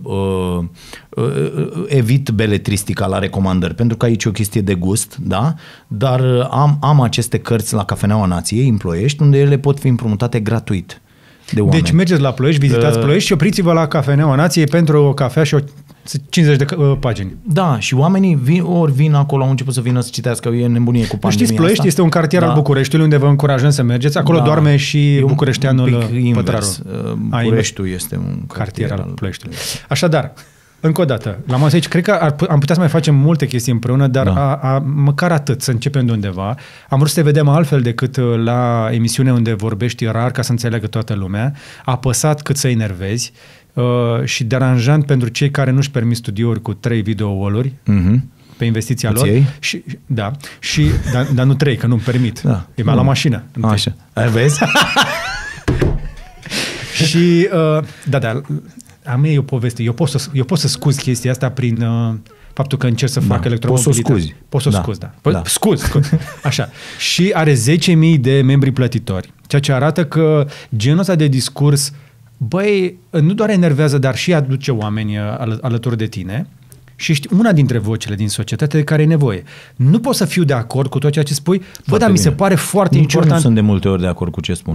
evit beletristica la recomandări, pentru că aici e o chestie de gust, da? Dar am aceste cărți la Cafeneaua Nației, în Ploiești, unde ele pot fi împrumutate gratuit. de oameni. Deci mergeți la Ploiești, vizitați Ploiești și opriți-vă la Cafeneaua Nației pentru o cafea și 50 de pagini. Da, și oamenii vin acolo, au început să vină să citească, e nebunie cu pandemia. Știți, Ploiești este un cartier al Bucureștiului unde vă încurajăm să mergeți. Acolo doarme și bucureșteanul Pătraru. Bucureștiul este un cartier al Ploieștiului. Așadar, încă o dată, la aici, cred că am putea să mai facem multe chestii împreună, dar măcar atât, să începem de undeva. Am vrut să te vedem altfel decât la emisiune unde vorbești rar ca să înțeleagă toată lumea. Apăsat cât să enervezi și deranjant pentru cei care nu-și permit studiouri cu 3 video-wall-uri pe investiția lor. Și, dar nu 3, că nu-mi permit. Da. E mai la mașină. Așa. Vezi? Și, a mea e o poveste. Eu pot să scuz chestia asta prin faptul că încerc să fac electromobilitate. Poți să o scuzi. Scuz. Așa. Și are 10.000 de membri plătitori. Ceea ce arată că genul ăsta de discurs, băi, nu doar enervează, dar și aduce oameni alături de tine. Și ești una dintre vocile din societate de care e nevoie. Nu pot să fiu de acord cu tot ceea ce spui, dar mi se pare foarte important. Eu nu sunt de multe ori de acord cu ce spun.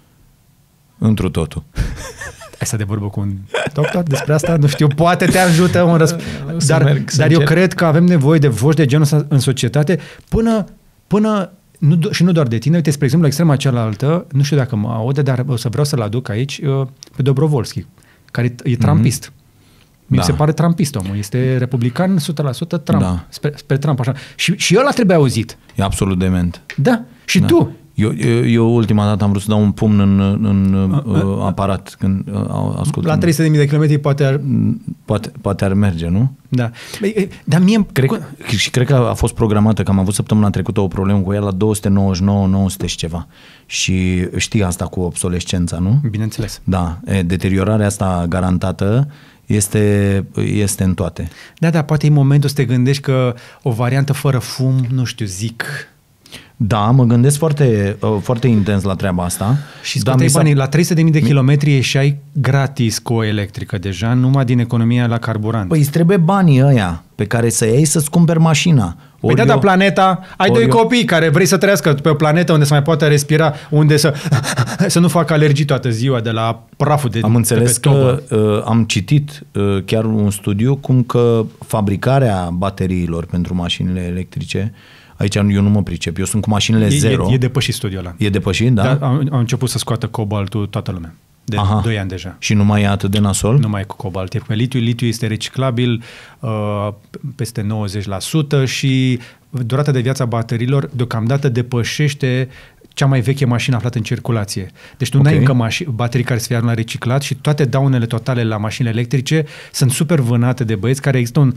Întru totul. Hai să de vorbă cu un doctor despre asta? Nu știu, poate te ajută un dar eu cred că avem nevoie de voci de genul ăsta în societate până și nu doar de tine. Uite, spre exemplu, la extrema cealaltă, nu știu dacă mă aude, dar o să vreau să-l aduc aici pe Dobrovolski, care e trumpist. Mi se pare trumpist omul. Este republican 100% Trump. Da. Spre Trump, așa. Și ăla trebuie auzit. E absolut dement. Da. Și tu? Eu ultima dată am vrut să dau un pumn în aparat când ascult. La 300.000 de kilometri poate ar merge, nu? Da. Dar mie... Și cred că a fost programată, că am avut săptămâna trecută o problemă cu ea la 299, 900 și ceva. Și știi asta cu obsolescența, nu? Bineînțeles. Da. Deteriorarea asta garantată este în toate. Da, poate e momentul să te gândești că o variantă fără fum, nu știu, zic... Da, mă gândesc foarte intens la treaba asta. Și scoteai banii, la 300.000 de kilometri ieșai gratis cu o electrică deja, numai din economia la carburant. Păi îți trebuie banii ăia pe care să iei să-ți cumperi mașina. Păi dar planeta, ai doi copii care vrei să trăiască pe o planetă unde să mai poată respira, unde să nu facă alergii toată ziua de la praful de Am înțeles că am citit chiar un studiu cum că fabricarea bateriilor pentru mașinile electrice, aici eu nu mă pricep, eu sunt cu mașinile zero. E depășit studiul ăla. E depășit, da? Dar au început să scoată cobaltul toată lumea. De 2 ani deja. Și nu mai e atât de nasol? Nu mai e cu cobalt. E cu litiu. Litiu este reciclabil peste 90% și durata de viață a bateriilor deocamdată depășește cea mai veche mașină aflată în circulație. Deci tu n-ai încă baterii care să fie la reciclat și toate daunele totale la mașinile electrice sunt super vânate de băieți care există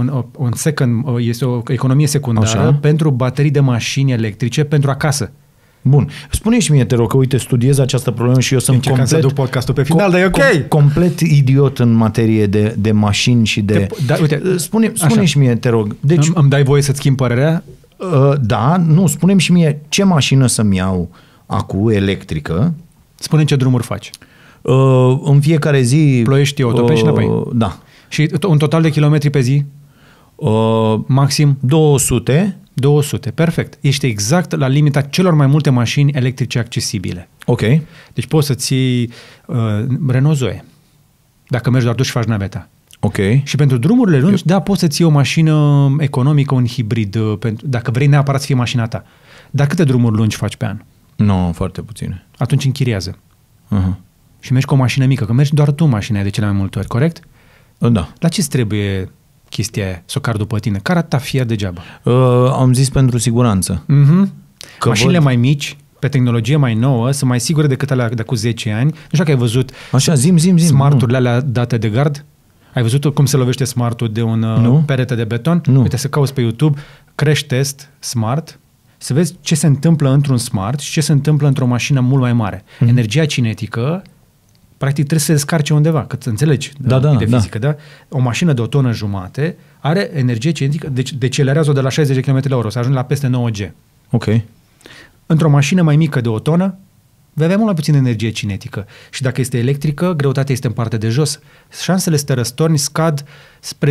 este o economie secundară pentru baterii de mașini electrice pentru acasă. Bun. Spune și mie, te rog, că uite, studiez această problemă și eu sunt complet... să duc podcastul pe final, dar e ok. Complet idiot în materie de mașini și de... Uite, spune și mie, te rog. Deci, îmi dai voie să-ți schimb părerea? Da, nu, spune-mi și mie ce mașină să-mi iau acum, electrică. Spune-mi ce drumuri faci. În fiecare zi... Ploiești, Otopeni și înapoi. Da. Și un total de kilometri pe zi? Maxim? 200. 200, perfect. Ești exact la limita celor mai multe mașini electrice accesibile. Ok. Deci poți să-ți iei Renault Zoe, dacă mergi doar tu și faci naveta. Ok. Și pentru drumurile lungi, poți să-ți iei o mașină economică, un hibrid, dacă vrei neapărat să fie mașina ta. Dar câte drumuri lungi faci pe an? Nu, foarte puține. Atunci închiriază. Și mergi cu o mașină mică, că mergi doar tu mașina de cele mai multe ori, corect? Da. La ce trebuie chestia aia, să o car după tine? Care ta fie degeaba? Am zis pentru siguranță. Că mașinile mai mici, pe tehnologie mai nouă, sunt mai sigure decât alea de cu 10 ani. Nu știu că ai văzut zim. smart-urile alea date de gard? Ai văzut cum se lovește smart-ul de un perete de beton? Nu. Uite, să cauți pe YouTube crash test smart, să vezi ce se întâmplă într-un smart și ce se întâmplă într-o mașină mult mai mare. Energia cinetică practic trebuie să se descarce undeva, că înțelegi de fizică, da? O mașină de 1,5 tonă are energie cinetică, deci decelerează-o de la 60 km/h, să ajungi la peste 9G. Ok. Într-o mașină mai mică de 1 tonă, vei avea mult mai puțin energie cinetică. Și dacă este electrică, greutatea este în partea de jos. Șansele să te răstorni scad spre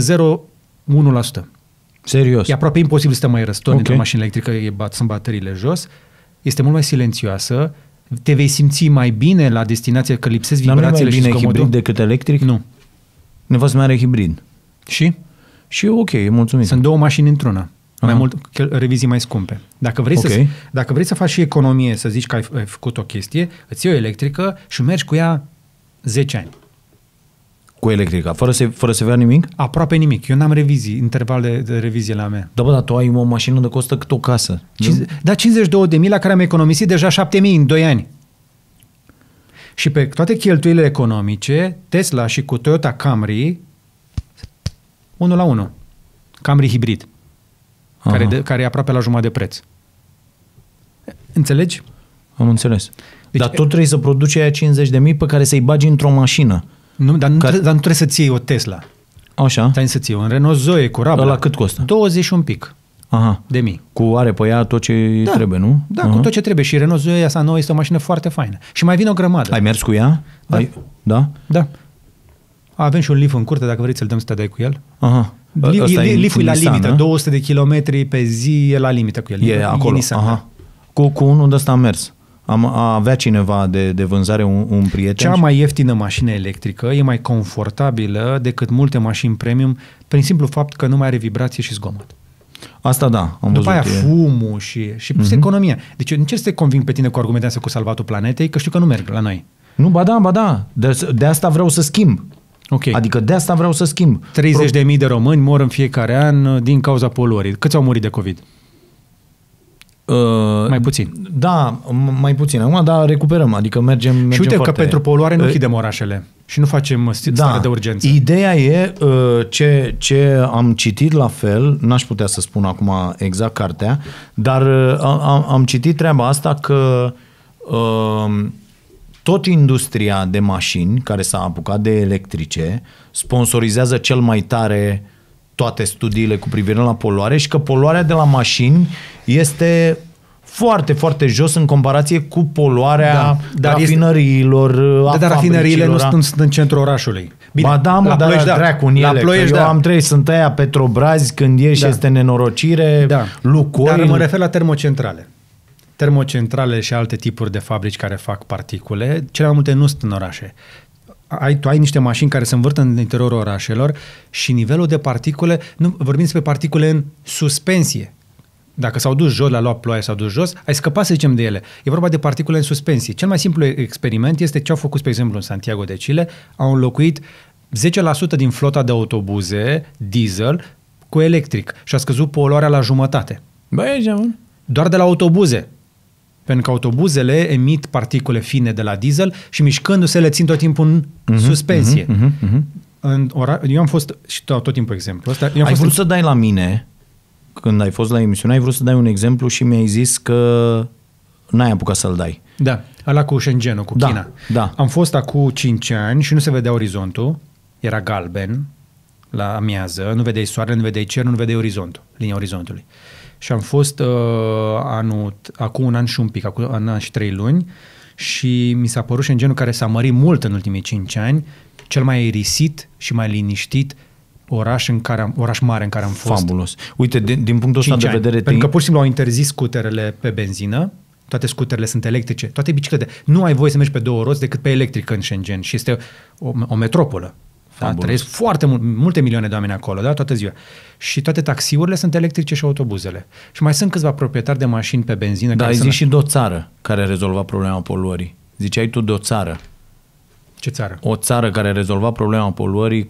0,01%. Serios? E aproape imposibil să te mai răstorni într-o mașină electrică, sunt bateriile jos. Este mult mai silențioasă, te vei simți mai bine la destinație că lipsesc Dar nu e mai vibrațiile și bine zgomotul? hibrid decât electric? Nu. Nevastă mea are hibrid. Și? Și ok, mulțumit. Sunt două mașini într-una. Mai Aha. mult, revizii mai scumpe. Dacă vrei să faci și economie, să zici că ai făcut o chestie, îți iei o electrică și mergi cu ea 10 ani. Cu electrica, fără să vrea nimic? Aproape nimic. Eu n-am revizii, interval de revizie la mea. Da, bă, dar tu ai o mașină de costă cât o casă. Da, 52.000 la care am economisit deja 7.000 în 2 ani. Și pe toate cheltuielile economice, Tesla și cu Toyota Camry, 1 la 1. Camry hibrid. Care e aproape la jumătate de preț. Înțelegi? Am înțeles. Deci, dar tot trebuie să produci aia 50.000 pe care să-i bagi într-o mașină. Nu, dar nu trebuie să-ți iei o Tesla. Așa. Trebuie să-ți iei un Renault Zoe cu rablă. Ăla cât costă? 20 și un pic. Aha. De mii. Cu are pe ea tot ce trebuie, nu? Da, cu tot ce trebuie. Și Renault Zoe asta nouă este o mașină foarte faină. Și mai vine o grămadă. Ai mers cu ea? Da. Da? Da. Avem și un Leaf în curte, dacă vrei să-l dăm să te dai cu el. Aha. Leaf-ul e la limită, 200 de kilometri pe zi e la limită cu el. E acolo. Nissan, aha. Cu unul de ăsta am mers. Avea cineva de vânzare un prieten. Cea mai ieftină mașină electrică e mai confortabilă decât multe mașini premium prin simplu fapt că nu mai are vibrație și zgomot. Asta da, am După văzut. aia fumul și plus economia. Deci încerc să te conving pe tine cu argumentul cu salvatul planetei, că știu că nu merg la noi. Nu, ba da. De asta vreau să schimb. Okay. Adică de asta vreau să schimb. 30.000 de români mor în fiecare an din cauza poluării. Câți au murit de COVID? Mai puțin. Da, mai puțin. Acum, da, recuperăm, adică mergem Și uite foarte... că pentru poluare nu închidem orașele și nu facem stare de urgență. Ideea e ce am citit la fel, n-aș putea să spun acum exact cartea, dar am citit treaba asta că tot industria de mașini care s-a apucat de electrice sponsorizează cel mai tare toate studiile cu privire la poluare și că poluarea de la mașini este foarte, foarte jos în comparație cu poluarea rafinăriilor, dar rafinăriile nu sunt în centrul orașului. Bine, ba da, mă, dar dracu în ele, Ploiești, eu am trei, sunt aia Petrobrazi, când ieși este nenorocire, Lucoil. Dar mă refer la termocentrale. Termocentrale și alte tipuri de fabrici care fac particule, cele mai multe nu sunt în orașe. Tu ai niște mașini care se învârt în interiorul orașelor și nivelul de particule, nu vorbim despre particule în suspensie. Dacă s-au dus jos, le-a luat ploaie, s-au dus jos, ai scăpat, să zicem, de ele. E vorba de particule în suspensie. Cel mai simplu experiment este ce au făcut, spre exemplu, în Santiago de Chile. Au înlocuit 10% din flota de autobuze diesel cu electric și a scăzut poluarea la jumătate. Doar de la autobuze. Pentru că autobuzele emit particule fine de la diesel și mișcându-se le țin tot timpul în suspensie. Eu am fost, și tot timpul exemplu ăsta. Ai vrut să dai la mine, când ai fost la emisiune, ai vrut să dai un exemplu și mi-ai zis că n-ai apucat să-l dai. Da, ăla cu Shenzhen, cu China. Da. Am fost acum 5 ani și nu se vedea orizontul, era galben la amiază, nu vedeai soarele, nu vedeai cerul, nu vedeai orizontul, linia orizontului. Și am fost acum un an și un pic, acum un an și 3 luni și mi s-a părut Shenzhenul, care s-a mărit mult în ultimii 5 ani, cel mai aerisit și mai liniștit oraș mare în care am fost. Fabulos. Uite, din punctul ăsta de vedere... Pentru că pur și simplu au interzis scuterele pe benzină, toate scuterele sunt electrice, toate biciclete. Nu ai voie să mergi pe 2 roți decât pe electrică în Shenzhen și este o metropolă. Da, trăiesc foarte multe milioane de oameni acolo, da, toată ziua. Și toate taxiurile sunt electrice și autobuzele. Și mai sunt câțiva proprietari de mașini pe benzină. Da, ai zis și de o țară care rezolva problema poluării. Ziceai tu de o țară. Ce țară? O țară care rezolva problema poluării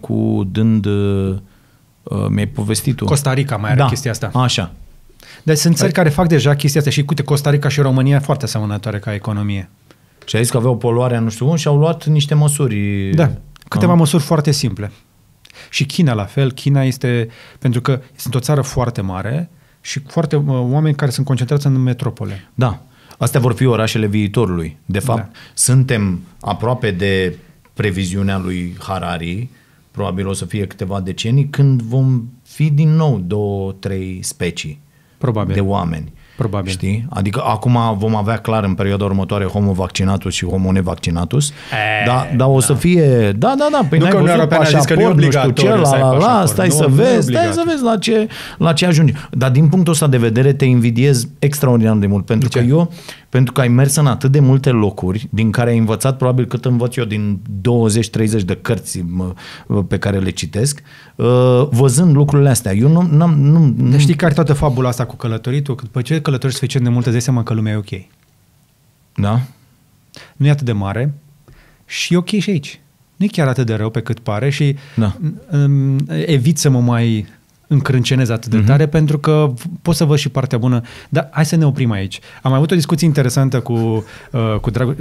mi-ai povestit tu. Costa Rica mai are chestia asta. Așa. Deci sunt țări care fac deja chestia asta și uite, Costa Rica și România foarte asemănătoare ca economie. Și ai zis că aveau poluarea nu știu cum și au luat niște măsuri. Da, câteva măsuri foarte simple. Și China la fel, China este, pentru că sunt o țară foarte mare și foarte oameni care sunt concentrați în metropole. Da, astea vor fi orașele viitorului. De fapt, suntem aproape de previziunea lui Harari, probabil o să fie câteva decenii, când vom fi din nou 2-3 specii de oameni. Probabil. Știi? Adică acum vom avea clar în perioada următoare homo vaccinatus și homo nevaccinatus. Dar o să fie... Da. Păi nu, n-ai văzut pașaport, nu știu ce, stai să vezi la ce ajungi. Dar din punctul ăsta de vedere te invidiez extraordinar de mult, pentru că eu pentru că ai mers în atât de multe locuri din care ai învățat probabil cât învăț eu din 20-30 de cărți pe care le citesc, văzând lucrurile astea. Eu nu Deci știi care toată fabula asta cu călătoritul? Că după ce călătorești suficient de mult, îți dai seama că lumea e ok. Da? Nu e atât de mare și e ok și aici. Nu e chiar atât de rău pe cât pare și evit să mă mai încrâncenez atât de tare pentru că pot să văd și partea bună. Dar hai să ne oprim aici. Am mai avut o discuție interesantă cu Dragoș.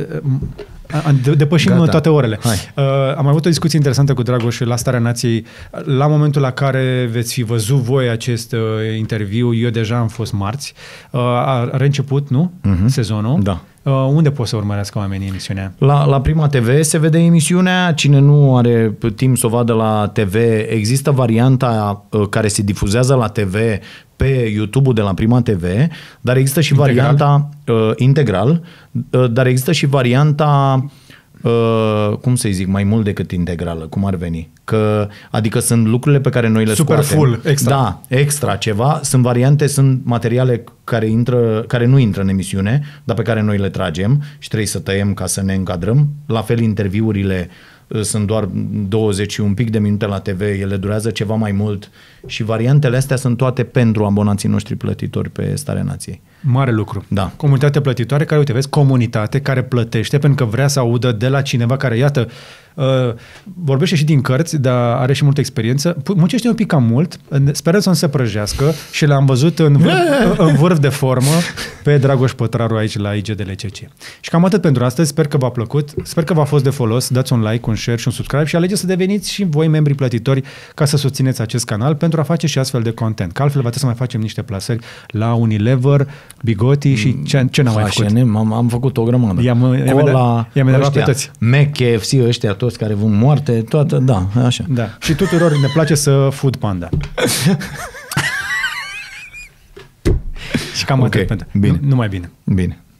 Depășim toate orele. Am avut o discuție interesantă cu Dragoș la Starea Nației. La momentul la care veți fi văzut voi acest interviu, eu deja am fost marți. A reînceput, nu? Sezonul. Da. Unde pot să urmărească oamenii emisiunea? La Prima TV se vede emisiunea. Cine nu are timp să o vadă la TV, există varianta care se difuzează la TV pe YouTube-ul de la Prima TV, dar există și varianta integral, dar există și varianta cum să-i zic, mai mult decât integrală, cum ar veni. Adică sunt lucrurile pe care noi le super scoatem. Full, extra. Da, extra ceva. Sunt variante, sunt materiale care nu intră în emisiune, dar pe care noi le tragem și trebuie să tăiem ca să ne încadrăm. La fel, interviurile sunt doar 20 și un pic de minute la TV, ele durează ceva mai mult și variantele astea sunt toate pentru abonații noștri plătitori pe Starea Nației. Mare lucru. Da. Comunitate plătitoare care, uite, vezi, comunitate care plătește pentru că vrea să audă de la cineva care, iată, vorbește și din cărți, dar are și multă experiență. Muncește un pic cam mult, sperăm să nu se prăjească și l-am văzut în vârf de formă pe Dragoș Pătraru aici la IGDLCC. Și cam atât pentru astăzi, sper că v-a plăcut, sper că v-a fost de folos, dați un like, un share și un subscribe și alegeți să deveniți și voi membri plătitori ca să susțineți acest canal pentru a face și astfel de content. Că altfel va trebui să mai facem niște plasări la Unilever, Bigoti și ce n-am mai făcut. Am făcut o grămadă. I-am enervat pe toți. Mac, KFC, ăștia toți care vând moarte, toată, da, așa. Da. Și tuturor ne place să Food Panda. Și cam atât. Bine. Numai bine. Bine.